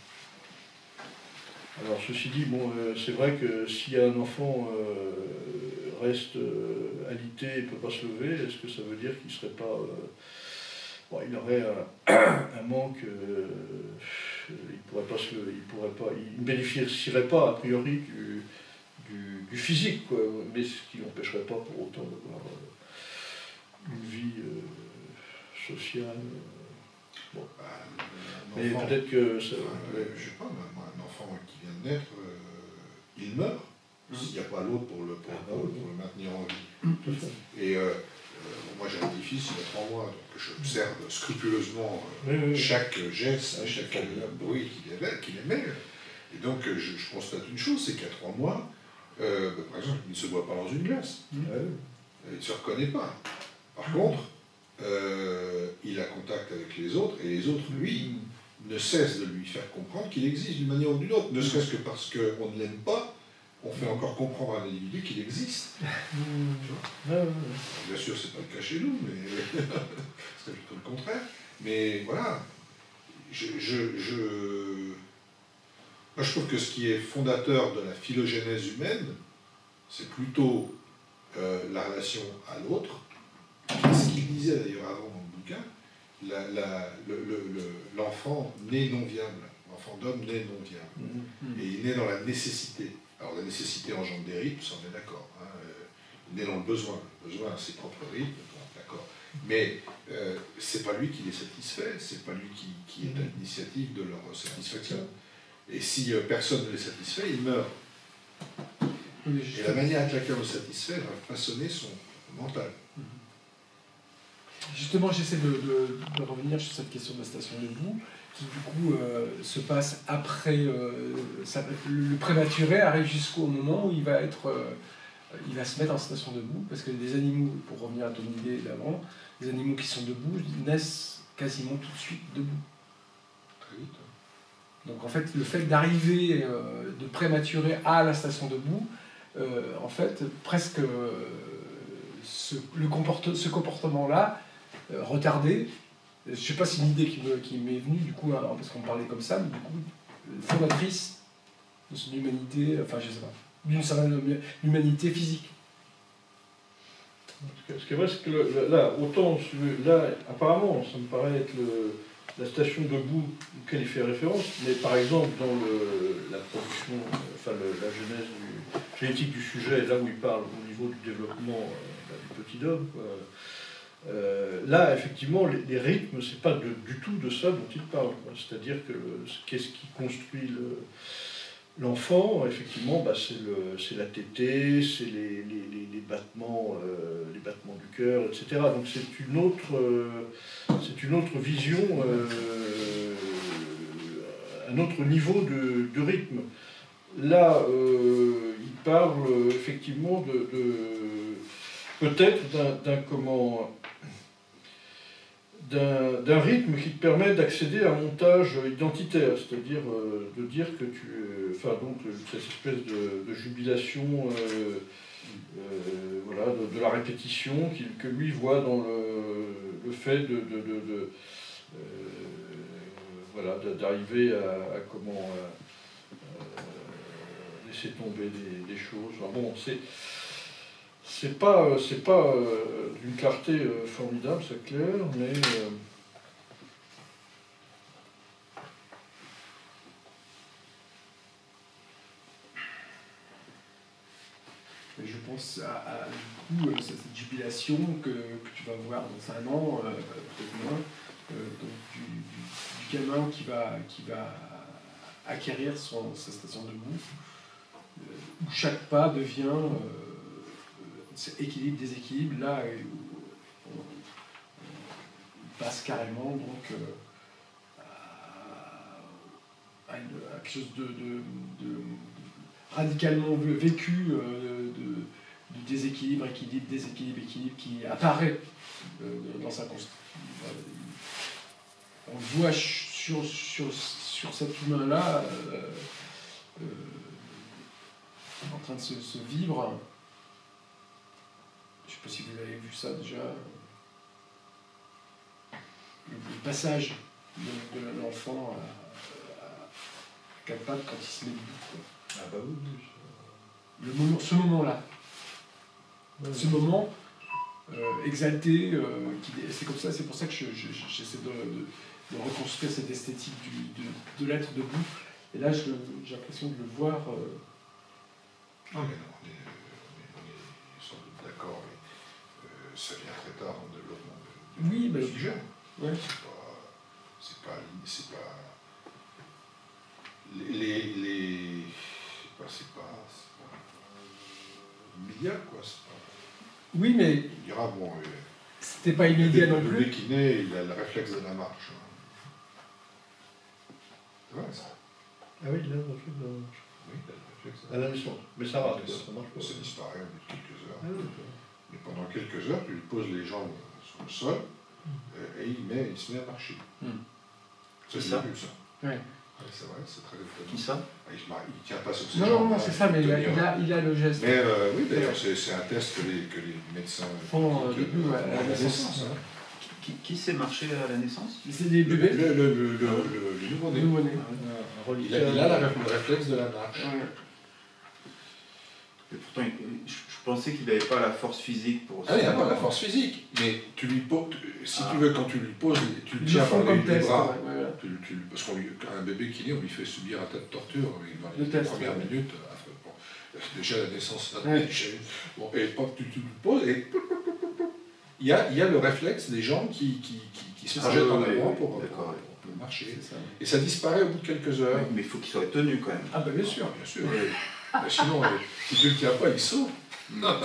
Alors ceci dit, bon, c'est vrai que si un enfant reste alité et ne peut pas se lever, est-ce que ça veut dire qu'il serait pas... il aurait un manque, il pourrait pas se lever, il ne bénéficierait pas a priori du physique, quoi, mais ce qui n'empêcherait pas pour autant d'avoir une vie sociale. Bon. Mais peut-être que ça... je sais pas, un enfant qui vient de naître, il meurt s'il n'y a pas l'autre pour le maintenir en vie. Et moi j'ai un petit-fils, il a 3 mois, donc j'observe scrupuleusement chaque geste, chaque bruit qu'il émet. Et donc je constate une chose, c'est qu'à 3 mois, par exemple, il ne se voit pas dans une glace. Il ne se reconnaît pas. Par contre, il a contact avec les autres, et les autres, lui, ne cessent de lui faire comprendre qu'il existe d'une manière ou d'une autre. Ne serait-ce que parce qu'on ne l'aime pas, on fait encore comprendre à l'individu qu'il existe. Bien sûr, c'est pas le cas chez nous, mais c'est plutôt le contraire. Mais voilà, moi, je trouve que ce qui est fondateur de la phylogénèse humaine, c'est plutôt la relation à l'autre. Ce qu'il disait d'ailleurs avant dans le bouquin, l'enfant né non viable, l'enfant d'homme né non viable. Et il naît dans la nécessité. Alors la nécessité engendre des rythmes, ça on est d'accord. Hein. Il naît dans le besoin. Le besoin a ses propres rythmes, bon, d'accord. Mais c'est pas lui qui les satisfait, c'est pas lui qui est à l'initiative de leur satisfaction. Et si personne ne les satisfait, il meurt. Et la manière avec laquelle on le satisfait va façonner son mental. Justement, j'essaie de revenir sur cette question de la station debout, qui du coup se passe après, le prématuré arrive jusqu'au moment où il va se mettre en station debout, parce que les animaux, pour revenir à ton idée d'avant, les animaux qui sont debout naissent quasiment tout de suite debout. Très vite. Donc en fait, le fait d'arriver de prématuré à la station debout, en fait, presque ce comportement-là, retardé, je ne sais pas si l'idée qui m'est venue, du coup, hein, parce qu'on parlait comme ça, mais du coup, fondatrice de son humanité, enfin je sais pas, d'une certaine humanité physique. Ce qui est vrai, c'est que là, autant, là, apparemment, ça me paraît être la station debout auquel il fait référence, mais par exemple, dans la production, la genèse génétique du sujet, là où il parle au niveau du développement du petit homme, quoi. Là, effectivement, les rythmes, c'est pas du tout de ça dont il parle. C'est-à-dire que qu'est-ce qui construit l'enfant, effectivement, c'est la tétée, c'est les battements du cœur, etc. Donc c'est une autre vision, un autre niveau de rythme. Là, il parle effectivement peut-être d'un rythme qui te permet d'accéder à un montage identitaire, c'est-à-dire de dire que donc cette espèce de jubilation, voilà, de la répétition que lui voit dans le fait voilà, d'arriver à comment laisser tomber des choses. Enfin, bon, c'est pas d'une clarté formidable, c'est clair, mais je pense du coup, cette jubilation que tu vas voir dans 1 an, peut-être moins, donc du gamin qui va acquérir sa station de boue, où chaque pas devient équilibre, déséquilibre, là où on passe carrément donc, à quelque chose de radicalement vécu du déséquilibre, équilibre, déséquilibre, équilibre qui apparaît dans sa construction. On voit sur cet humain-là en train de se vivre. Je ne sais pas si vous avez vu ça déjà. Le passage de l'enfant à quatre pattes quand il se met debout, quoi. Ah bah oui. Ce moment-là. Ouais. Ce moment exalté, c'est comme ça, c'est pour ça que j'essaie de reconstruire cette esthétique de l'être debout. Et là, j'ai l'impression de le voir. Non, mais non, on est sans doute d'accord, mais ça vient très tard dans le développement Oui, mais du sujet. Ouais. C'est pas c'est pas immédiat, quoi. Oui, mais On dira, bon, c'était pas immédiat non le plus. bébé qui naît, il a le réflexe de la marche. C'est vrai, ça. Ah oui, il a le réflexe de la marche. Oui, il a le réflexe de À la naissance. Mais ça rate, quoi, ça marche pas. Ça disparaît au bout de quelques heures. Ah oui, d'accord. Mais pendant quelques heures, tu lui poses les jambes sur le sol et il se met à marcher. C'est ça. Vu, ça. Ouais. Ouais, c'est vrai, c'est très étonnant. Qui ça? Ah, il tient pas sur ses Non, jambes. non, hein, c'est ça, mais il a le geste. Mais oui, d'ailleurs, c'est un test que les médecins Font pratiquent, début, ouais, à la naissance. hein. Qui sait marcher à la naissance? C'est des bébés. Le nouveau-né. Nouveau-né. Il a le réflexe de la marche. Ouais. Et pourtant, je pensais qu'il n'avait pas la force physique pour Ah, il n'a pas la force physique, mais tu lui poses, si tu veux, quand tu lui poses, tu le Ils le tiens font par comme les test. bras. Ouais, ouais. Parce qu'un bébé qui naît, on lui fait subir un tas de tortures dans Le les test, premières ouais. minutes. Bon, déjà la naissance, Ouais. bon, et pas que tu le poses, et il y a le réflexe des jambes qui se projettent en avant pour marcher. C'est ça. Et ça disparaît au bout de quelques heures. Mais il faut qu'il soit tenu quand même. Ah bah bien sûr. Bien sûr. Mais sinon, si tu ne le tiens pas, il saute. Il là,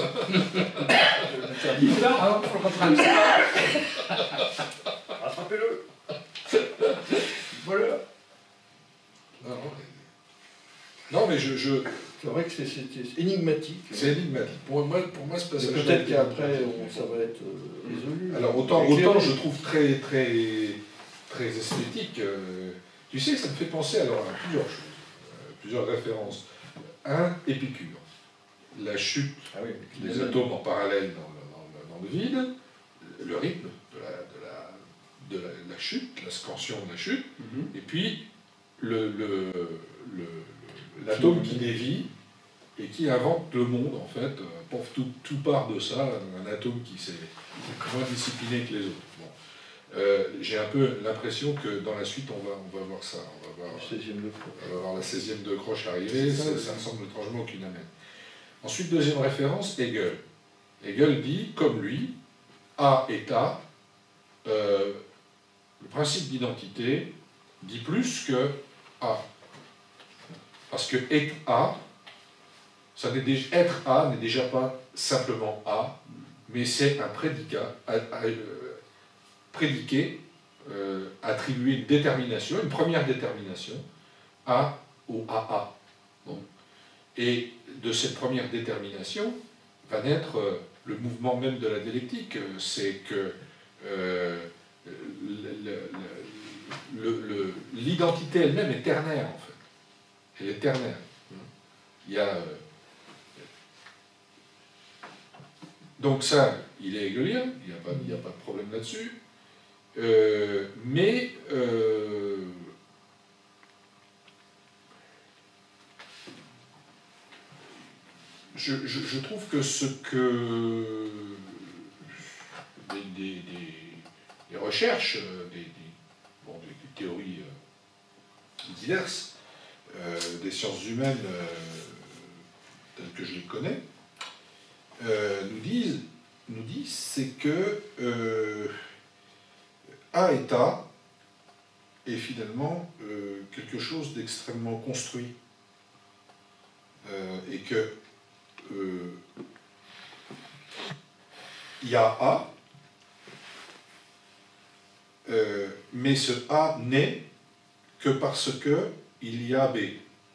faut le rattraper. Rattrapez-le. Voilà. Non, mais C'est vrai que c'est énigmatique. c'est énigmatique. Pour moi, ce Mais passage. peut-être qu'après, ça va être résolu. Alors, autant Éclairé. je trouve très, très, très esthétique. Tu sais, ça me fait penser alors, à plusieurs choses, plusieurs références. Un, Épicure. La chute Ah oui, des atomes en parallèle dans le vide, le rythme de la chute, la scansion de la chute, et puis l'atome qui dévie et qui invente le monde, en fait. Tout part de ça, un atome qui s'est moins discipliné que les autres. Bon. J'ai un peu l'impression que dans la suite, on va voir ça. On va voir la 16e de croche arriver, ça me semble étrangement aucune amène. Ensuite, deuxième référence, Hegel. Hegel dit, comme lui, A est A, le principe d'identité dit plus que A. Parce que être A, être A n'est déjà pas simplement A, mais c'est un prédicat, prédiqué, attribuer une détermination, une première détermination, A au AA. Bon. Et de cette première détermination va naître le mouvement même de la dialectique. C'est que l'identité elle-même est ternaire, en fait. Elle est ternaire. Il y a, donc ça, il est hegelien, il n'y a pas de problème là-dessus. Mais je trouve que ce que des recherches, des théories diverses, des sciences humaines telles que je les connais, nous disent, c'est que A et A est finalement quelque chose d'extrêmement construit. Et que il y a A, mais ce A n'est que parce que il y a B.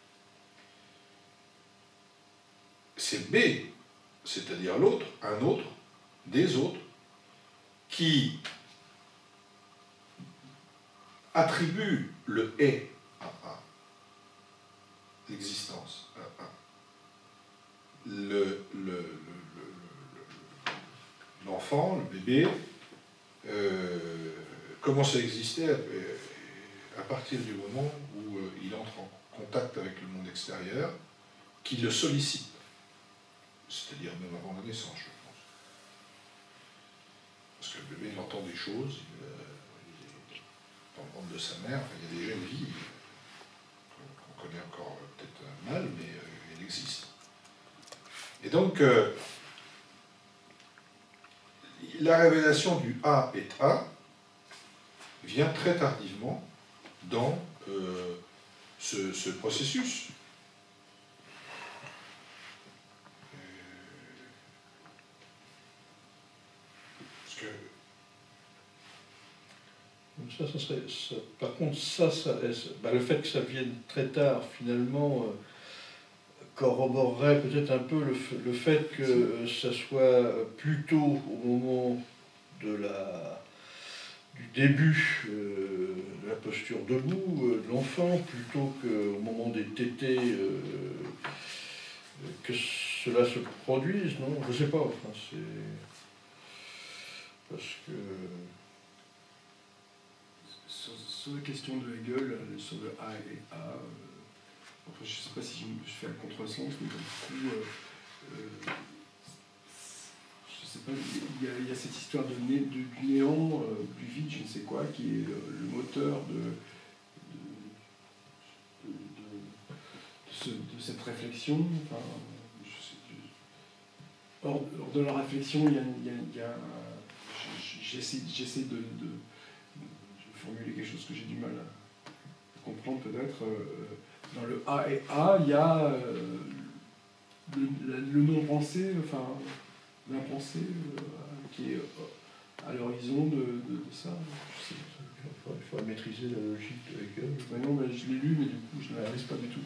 C'est B, c'est-à-dire l'autre, un autre, des autres, qui attribue le « et » à A, l'existence à A. L'enfant, le bébé, commence à exister à partir du moment où il entre en contact avec le monde extérieur, qui le sollicite, c'est-à-dire même avant la naissance, je pense. Parce que le bébé, il entend des choses, dans le ventre de sa mère, il y a déjà une vie qu'on connaît encore peut-être mal, mais elle existe. Et donc, la révélation du A est A vient très tardivement dans ce processus. Parce que Ça serait, par contre, le fait que ça vienne très tard, finalement, corroborerait peut-être un peu le fait que ça soit plutôt au moment du début de la posture debout de l'enfant, plutôt qu'au moment des tétés, que cela se produise, non? Je sais pas, enfin, c'est... Parce que... Sur la question de Hegel, sur le A et A, enfin, je ne sais pas si je fais un contresens, mais du coup, je sais pas, il y a cette histoire du néant, du vide, je ne sais quoi, qui est le moteur de cette réflexion. Enfin, hors de la réflexion, j'essaie de formuler quelque chose que j'ai du mal à comprendre peut-être. Dans le A et A, il y a le non-pensé, enfin l'impensé qui est à l'horizon de ça. Il faut maîtriser la logique de Hegel. Non, mais je l'ai lu, mais du coup, je ne l'analyse pas du tout.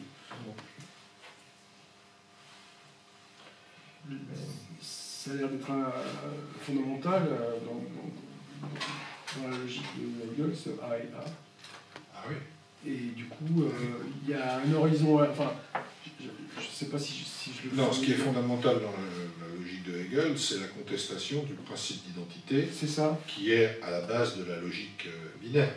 Ça a l'air d'être fondamental dans la logique de Hegel, ce A et A. ah oui. Et du coup, il y a un horizon. Enfin, je ne sais pas si je le. Non, ce qui est fondamental dans la logique de Hegel, c'est la contestation du principe d'identité. C'est ça. Qui est à la base de la logique binaire.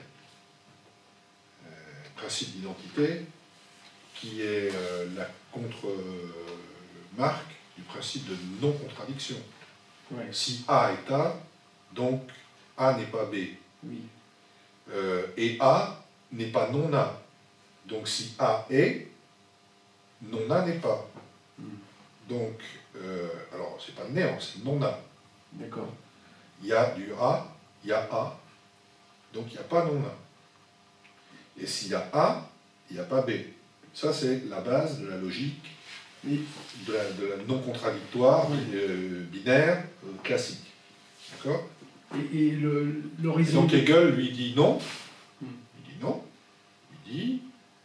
Principe d'identité, qui est la contre-marque du principe de non-contradiction. Ouais. Si A est A, donc A n'est pas B. Oui. Et A n'est pas non A. Donc si A est, non A n'est pas. Donc, alors c'est pas néant, c'est non A. D'accord. Il y a du A, il y a A, donc il n'y a pas non A. Et s'il y a A, il n'y a pas B. Ça, c'est la base de la logique de la non-contradictoire, binaire, classique. D'accord ? Et l'horizon. Donc Hegel lui dit non. Il dit non. Il dit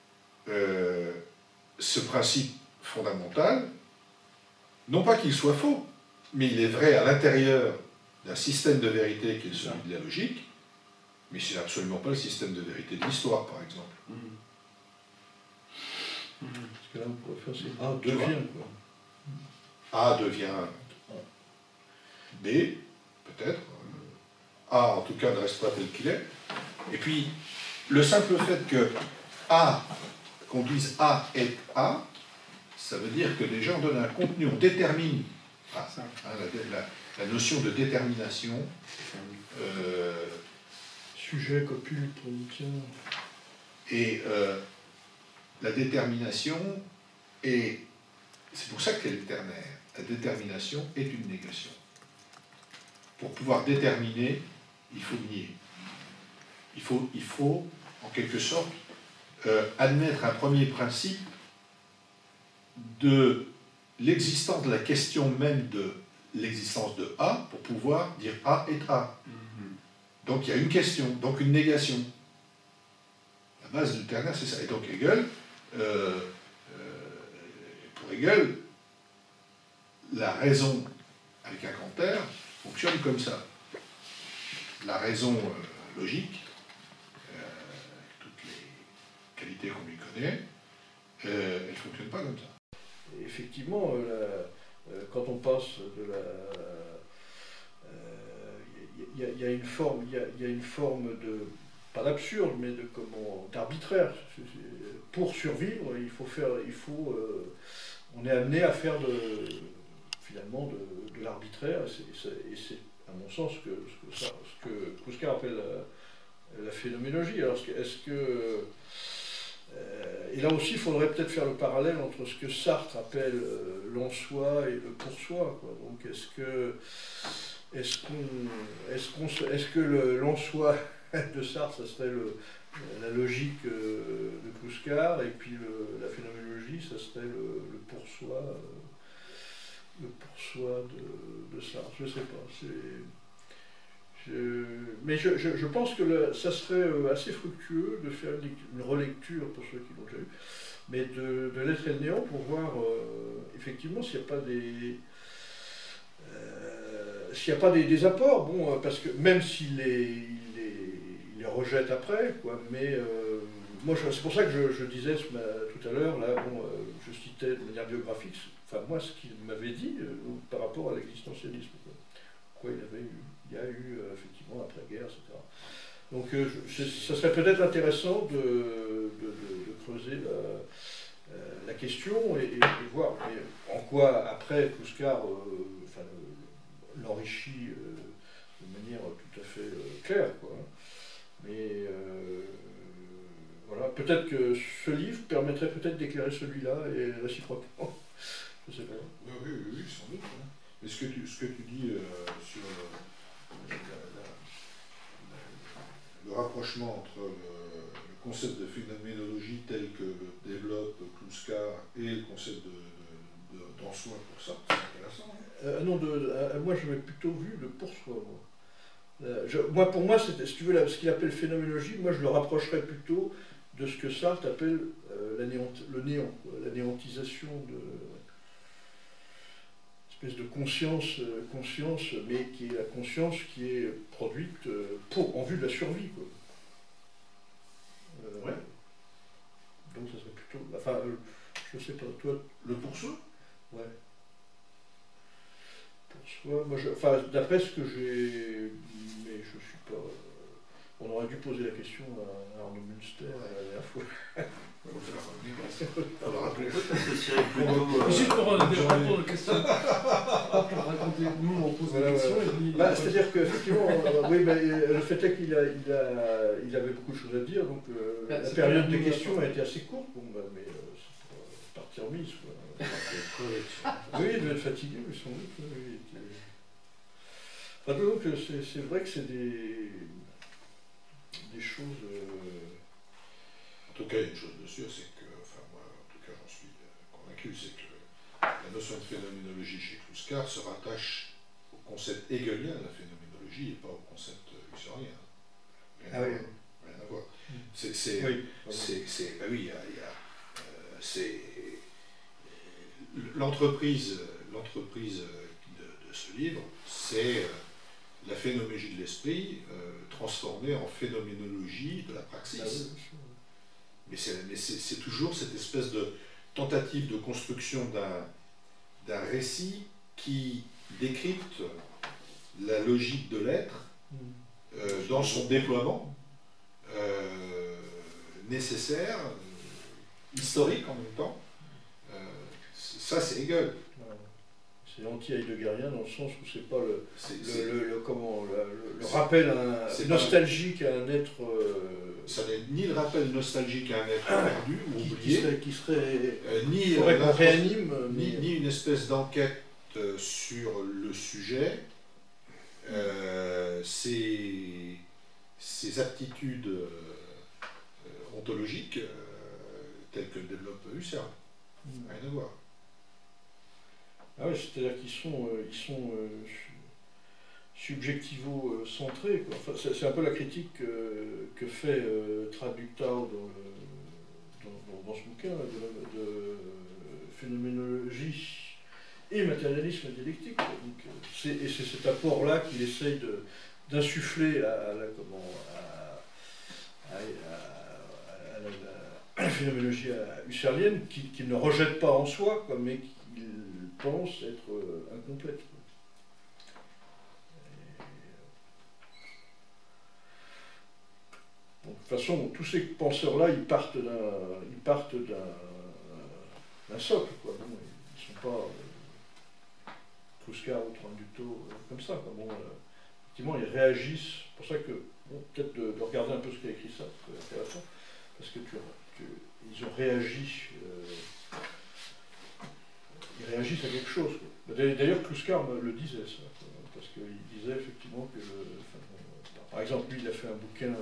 ce principe fondamental, non pas qu'il soit faux, mais il est vrai à l'intérieur d'un système de vérité qui est celui de la logique, mais c'est absolument pas le système de vérité de l'histoire, par exemple. Parce que là, on pourrait faire c'est A devient, quoi. A devient B, peut-être. A, en tout cas, ne reste pas tel qu'il est. Et puis, le simple fait que A, qu'on dise A est A, ça veut dire que déjà on donne un contenu, on détermine. La notion de détermination. Sujet, copule, prédicateur. Et la détermination est. C'est pour ça qu'elle est ternaire. La détermination est une négation. Pour pouvoir déterminer, il faut nier. il faut en quelque sorte, admettre un premier principe de l'existence de la question même de l'existence de A pour pouvoir dire A est A. Donc il y a une question, donc une négation. La base du ternaire, c'est ça. Et donc Hegel, pour Hegel, la raison avec un grand R fonctionne comme ça. La raison logique, toutes les qualités qu'on lui connaît, elle ne fonctionne pas comme ça. Et effectivement, quand on passe de la... Il y a une forme, il y a une forme de, pas d'absurde, mais de d'arbitraire. Pour survivre, on est amené à faire finalement de l'arbitraire, et c'est à mon sens ce que Kouskar appelle la phénoménologie. Alors et là aussi, il faudrait peut-être faire le parallèle entre ce que Sartre appelle l'en-soi et le pour-soi. Donc est-ce que l'en-soi de Sartre, ça serait la logique de Kouskar, et puis la phénoménologie, ça serait le pour-soi de Sartre. Je ne sais pas. Mais je pense que ça serait assez fructueux de faire une relecture, pour ceux qui l'ont déjà eu, mais de l'être et le néant, pour voir effectivement s'il n'y a pas des apports, bon, parce que même s'il les rejette après, quoi, mais moi c'est pour ça que je disais tout à l'heure, là, bon, je citais de manière biographique, enfin moi ce qu'il m'avait dit par rapport à l'existentialisme, quoi il y a eu effectivement après-guerre, etc. Donc ça serait peut-être intéressant de creuser la question et voir en quoi après Kouskar l'enrichit de manière tout à fait claire, quoi. Mais voilà, peut-être que ce livre permettrait peut-être d'éclairer celui-là et réciproquement. Je sais pas. Oui, sans doute. Hein. Mais ce que tu dis sur le rapprochement entre le concept de phénoménologie tel que le développe Kouskar et le concept d'en-soi pour ça, c'est intéressant. Non, moi j'avais plutôt vu le pour-soi. Pour moi, si tu veux, ce qu'il appelle phénoménologie, moi je le rapprocherais plutôt de ce que Sartre appelle le néant, la néantisation de espèce de conscience, mais qui est la conscience qui est produite en vue de la survie, quoi. Ouais. Donc ça serait plutôt... Enfin, je sais pas, toi... Le pour-soi ? Ouais. Pour-soi, moi, d'après ce que j'ai... Mais je suis pas... On aurait dû poser la question à Arnaud Münster la dernière fois. Juste pour répondre aux questions, nous on pose des questions et puis... c'est-à-dire qu'effectivement, oui, le fait est qu'il avait beaucoup de choses à dire, donc la période des questions a été assez courte, mais c'est parti en mise, quoi. Oui, il devait être fatigué, mais sans doute. Oui, donc c'est vrai que c'est des choses... En tout cas, il y a une chose de sûre, c'est que, moi, en tout cas, j'en suis convaincu, c'est que la notion de phénoménologie chez Kouskar se rattache au concept hegelien de la phénoménologie et pas au concept husserlien. Rien à voir. L'entreprise de ce livre, c'est la phénoménologie de l'esprit transformée en phénoménologie de la praxis. Mais c'est toujours cette espèce de tentative de construction d'un récit qui décrypte la logique de l'être dans son déploiement nécessaire, historique en même temps. Ça, c'est Hegel. C'est anti-heideggerien dans le sens où c'est pas le rappel nostalgique à un être... ça n'est ni le rappel nostalgique à un être perdu ou oublié, qui serait ni qu'on réanime, ni une espèce d'enquête sur le sujet. C'est ses aptitudes ontologiques telles que le développe Husserl. Rien à voir. Ah ouais, c'est-à-dire qu'ils sont subjectivo-centrés, quoi. Enfin, c'est un peu la critique que fait Traductau dans ce bouquin là, de phénoménologie et matérialisme dialectique. Donc, et c'est cet apport-là qu'il essaye d'insuffler à la phénoménologie husserlienne, qu'il ne rejette pas en soi, quoi, mais qu'il pense être incomplète. Donc, de toute façon, tous ces penseurs-là, ils partent d'un socle, quoi. Bon, ils ne sont pas Kluskar ou Traductau comme ça, quoi. Bon, effectivement, ils réagissent. C'est pour ça que, bon, peut-être de regarder un peu ce qu'a écrit ça, c'est intéressant, parce que ils ont réagi. Ils réagissent à quelque chose, quoi. D'ailleurs, Kluskar le disait, ça, quoi, parce qu'il disait effectivement que, par exemple, lui, il a fait un bouquin.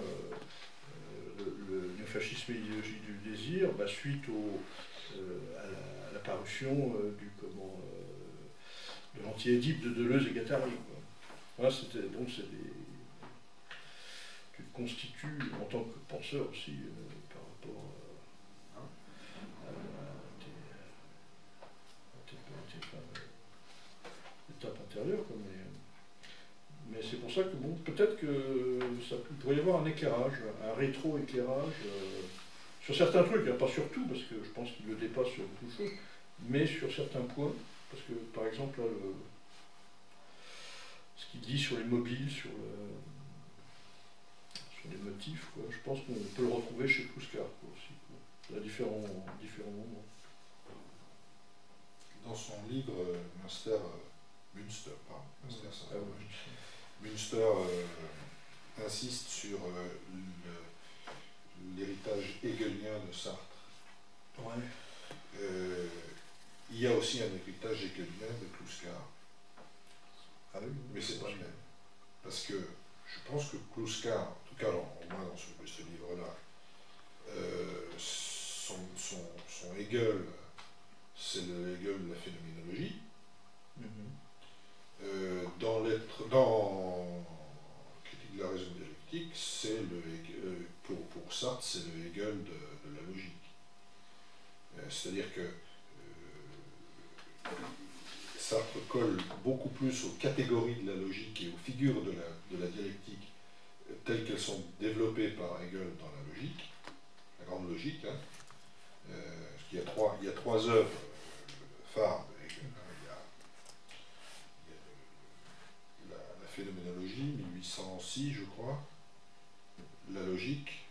Le néofascisme et l'idéologie du désir, suite à la parution de l'anti-Édipe de Deleuze et Guattari. Voilà, donc tu te constitues en tant que penseur aussi par rapport à tes étapes intérieures. Mais c'est pour ça que, bon, peut-être que ça pourrait y avoir un éclairage, un rétro-éclairage sur certains trucs, hein, pas sur tout, parce que je pense qu'il le dépasse sur beaucoup de choses, mais sur certains points, parce que, par exemple, là, ce qu'il dit sur les mobiles, sur les motifs, quoi, je pense qu'on peut le retrouver chez Kluskar aussi, quoi, à différents moments. Dans son livre, Münster, Münster insiste sur l'héritage hegelien de Sartre. Ouais. Il y a aussi un héritage hegelien de Kluskar. Ah oui, mais c'est pas le même. Parce que je pense que Kluskar, en tout cas au moins dans ce livre-là, son Hegel, c'est le Hegel de la phénoménologie. Dans Critique de la raison dialectique, c'est pour Sartre, c'est le Hegel de la logique. C'est-à-dire que Sartre colle beaucoup plus aux catégories de la logique et aux figures de la dialectique telles qu'elles sont développées par Hegel dans la logique, la grande logique. Hein. Il y a trois œuvres phares de Hegel. Il y a la phénoménologie, 1806 je crois, la logique,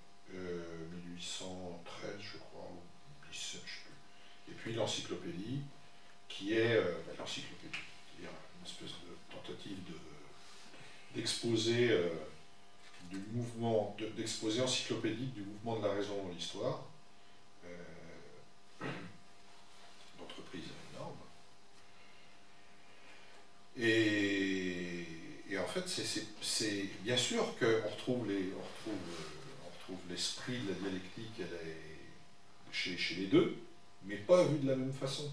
1813 je crois, ou 17, je sais plus. Et puis l'encyclopédie, qui est l'encyclopédie, c'est-à-dire une espèce de tentative d'exposer du mouvement, d'exposer encyclopédique du mouvement de la raison dans l'histoire, d'entreprise énorme. Et en fait, c'est bien sûr qu'on retrouve l'esprit de la dialectique chez les deux, mais pas vu de la même façon.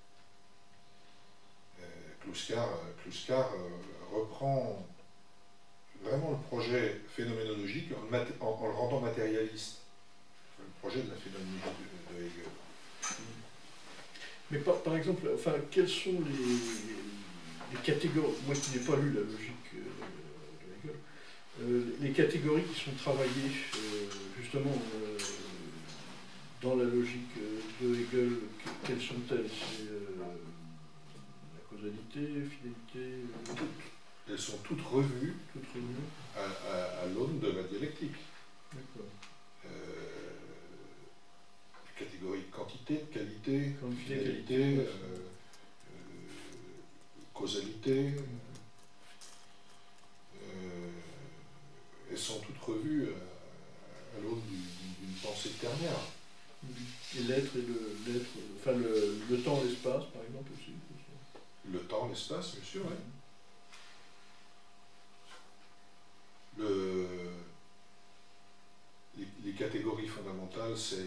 Kluskar reprend vraiment le projet phénoménologique en le rendant matérialiste, le projet de la phénoménologie de Hegel. Mais par exemple, enfin, quelles sont les catégories, moi qui n'ai pas lu la logique de Hegel, les catégories qui sont travaillées justement dans la logique de Hegel, quelles sont-elles? C'est la causalité, fidélité, elles sont toutes revues à l'aune de la dialectique. D'accord. Catégorie quantité, qualité, qualité, causalité. Elles sont toutes revues à l'aune d'une pensée ternaire. Et l'être enfin le temps, l'espace, par exemple aussi. Le temps, l'espace, bien sûr, oui. fondamental, c'est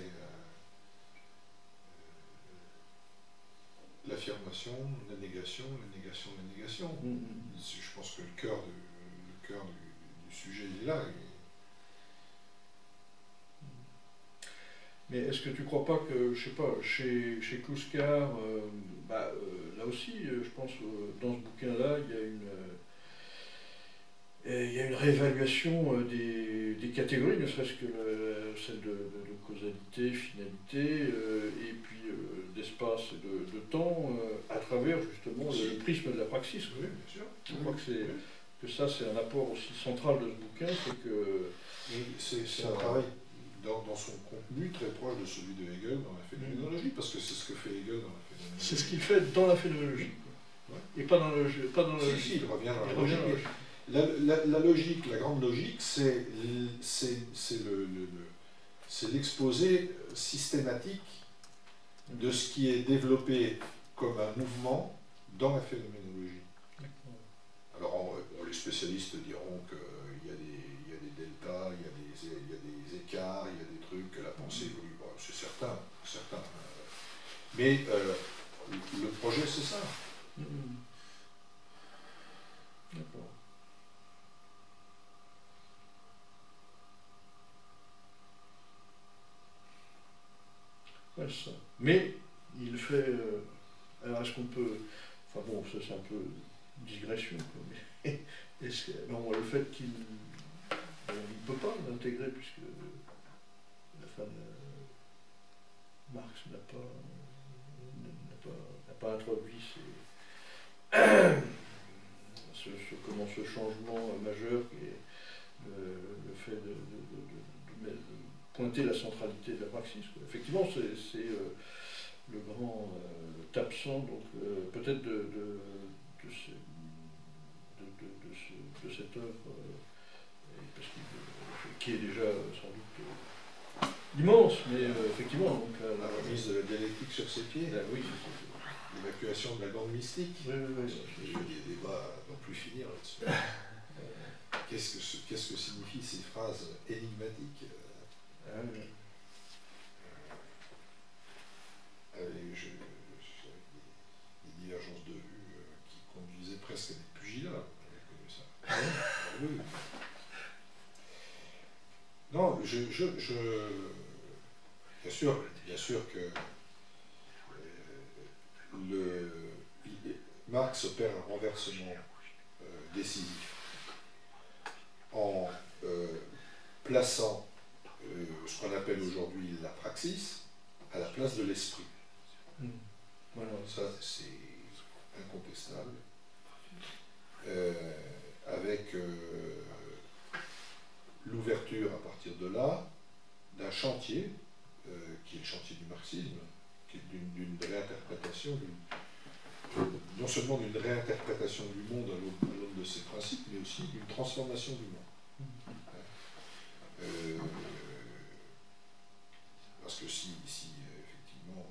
l'affirmation, la négation, la négation, la négation. Je pense que le cœur du sujet, il est là. Mais est-ce que tu ne crois pas que, je sais pas, chez Kluskar, là aussi, je pense, dans ce bouquin-là, il y a une réévaluation des catégories, ne serait-ce que celle de causalité, finalité, et puis d'espace et de temps, à travers justement le prisme de la praxis. Oui, bien sûr. Je crois que ça, c'est un apport aussi central de ce bouquin, c'est que... C'est un travail dans son contenu très proche de celui de Hegel dans la phénoménologie, parce que c'est ce que fait Hegel dans la phénoménologie. C'est ce qu'il fait dans la phénoménologie, Ouais. Et pas dans le... Si, il revient dans la logique. La logique, la grande logique, c'est l'exposé systématique de ce qui est développé comme un mouvement dans la phénoménologie. Alors, les spécialistes diront qu'il y a des deltas, il y a des écarts, il y a des trucs, que la pensée évolue. Bon, c'est certain. Mais le projet, c'est ça. D'accord. Ouais, ça. Mais il fait. Alors est-ce qu'on peut. Enfin bon, ça c'est un peu une digression, quoi, mais non, le fait qu'il ne peut pas l'intégrer, puisque la femme Marx n'a pas introduit ce changement majeur qui est le fait de pointer la centralité de la praxis, quoi. Effectivement, c'est le grand absent, donc peut-être de cette œuvre, qui est déjà sans doute immense, mais effectivement. Donc, La remise de la dialectique sur ses pieds, oui, l'évacuation de la grande mystique. oui. Il y a des débats à n'en plus finir là-dessus. Qu'est-ce que signifient ces phrases énigmatiques? Avec des divergences de vues qui conduisaient presque à des pugilats. Vous avez connu ça? Oui. Non, bien sûr que Marx opère un renversement décisif en plaçant ce qu'on appelle aujourd'hui la praxis à la place de l'esprit. Voilà, ça c'est incontestable. Avec l'ouverture à partir de là d'un chantier, qui est le chantier du marxisme, qui est d'une réinterprétation, non seulement d'une réinterprétation du monde à l'aune de ses principes, mais aussi d'une transformation du monde. Parce que si effectivement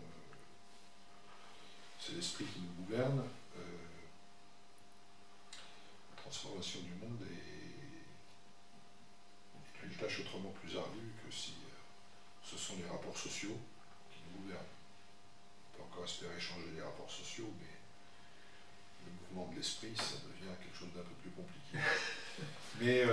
c'est l'esprit qui nous gouverne, la transformation du monde est une tâche autrement plus ardue que si ce sont les rapports sociaux qui nous gouvernent. On peut encore espérer changer les rapports sociaux, mais le mouvement de l'esprit, ça devient quelque chose d'un peu plus compliqué. Mais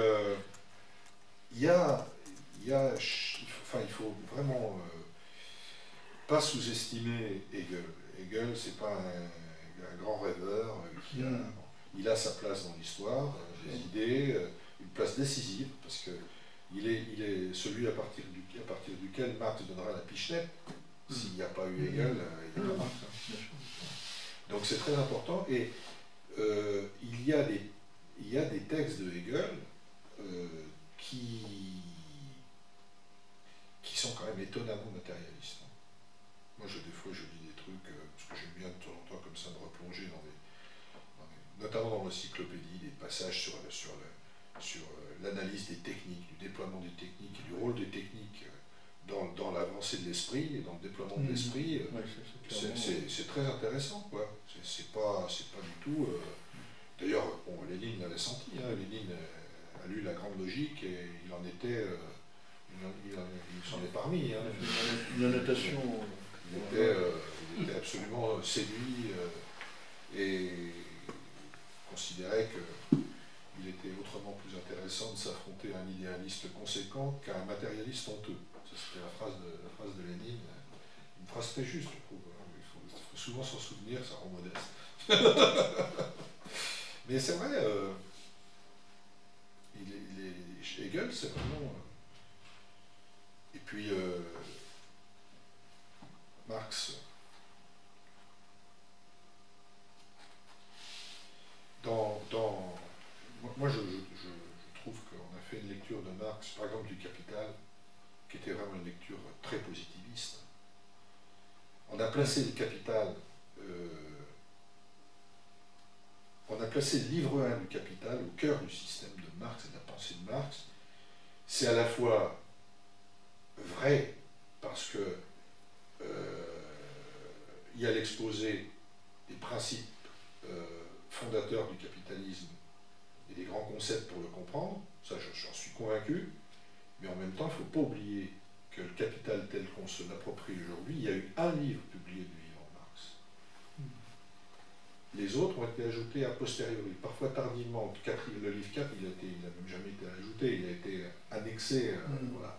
il faut vraiment pas sous-estimer Hegel. Hegel, c'est pas un grand rêveur il a sa place dans l'histoire, des idées, une place décisive, parce que il est celui à partir duquel Marx donnera la pichenette. S'il n'y a pas eu Hegel, il n'y a pas Marx. Donc c'est très important. Et il y a des textes de Hegel qui sont quand même étonnamment matérialistes. Moi, des fois, je lis des trucs, parce que j'aime bien de temps en temps comme ça me replonger notamment dans l'encyclopédie, des passages sur l'analyse des techniques, du déploiement des techniques et du rôle des techniques dans l'avancée de l'esprit et dans le déploiement de l'esprit. C'est très intéressant, quoi. C'est pas du tout... D'ailleurs, Lénine l'avait senti, hein. Lénine a lu la grande logique et il en était il s'en est parmi. Hein. Une annotation. Il était absolument séduit et considérait qu'il était autrement plus intéressant de s'affronter à un idéaliste conséquent qu'à un matérialiste honteux. Ça, c'était la phrase de Lénine. Une phrase très juste, je trouve. Il faut souvent s'en souvenir, ça rend modeste. Mais c'est vrai, Hegel, c'est vraiment... Et puis, Marx, moi je trouve qu'on a fait une lecture de Marx, par exemple du Capital, qui était vraiment une lecture très positiviste. On a placé le Capital, on a placé le livre 1 du Capital au cœur du système de Marx et de la pensée de Marx. C'est à la fois vrai parce que il y a l'exposé des principes fondateurs du capitalisme et des grands concepts pour le comprendre, ça j'en suis convaincu, mais en même temps il ne faut pas oublier que le Capital tel qu'on se l'approprie aujourd'hui, il y a eu un livre publié du vivant de Marx. Les autres ont été ajoutés a posteriori, parfois tardivement. Le livre 4, il n'a même jamais été ajouté, il a été annexé. Voilà.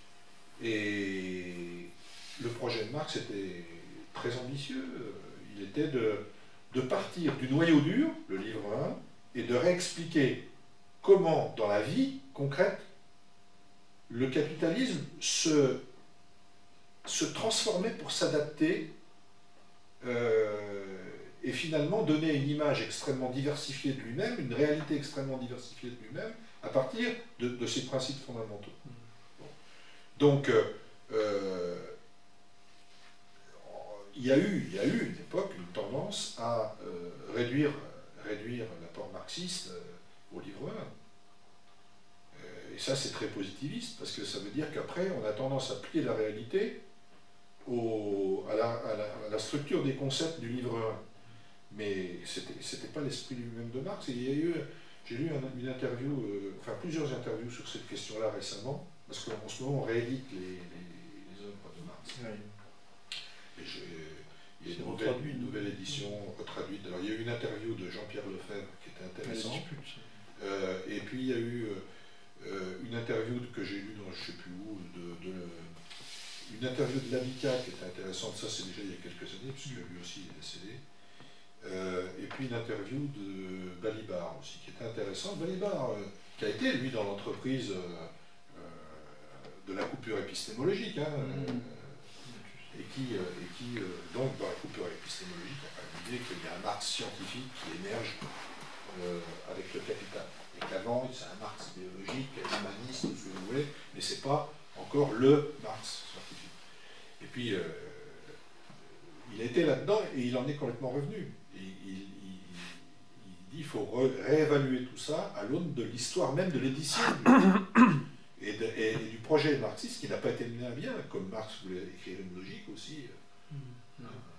Et le projet de Marx était très ambitieux. Il était de partir du noyau dur, le livre 1, et de réexpliquer comment, dans la vie concrète, le capitalisme se transformait pour s'adapter et finalement donner une image extrêmement diversifiée de lui-même, une réalité extrêmement diversifiée de lui-même, à partir de ses principes fondamentaux. Bon. Donc, il y a eu une époque, une tendance à réduire l'apport marxiste au livre 1. Et ça, c'est très positiviste, parce que ça veut dire qu'après, on a tendance à plier la réalité à la structure des concepts du livre 1. Mais c'était pas l'esprit lui-même de Marx. Et j'ai lu une interview, enfin plusieurs interviews sur cette question-là récemment, parce qu'en ce moment, on réédite les œuvres de Marx. Oui. Et il y a une nouvelle édition retraduite. Alors, il y a eu une interview de Jean-Pierre Lefebvre qui était intéressante. Et puis il y a eu une interview que j'ai lue dans je ne sais plus où, une interview de Labica qui était intéressante. Ça, c'est déjà il y a quelques années, puisque lui aussi est décédé. Et puis une interview de Balibar aussi, qui était intéressante. Balibar, qui a été, lui, dans l'entreprise de la coupure épistémologique, hein, et qui donc, dans la coupure épistémologique, on a l'idée qu'il y a un Marx scientifique qui émerge avec le Capital. Et qu'avant, c'est un Marx biologique, humaniste, ce que vous voulez, mais ce n'est pas encore le Marx scientifique. Et puis, il était là-dedans et il en est complètement revenu. Il dit qu'il faut réévaluer tout ça à l'aune de l'histoire même de l'édition et du projet marxiste qui n'a pas été mené à bien, comme Marx voulait écrire une logique aussi.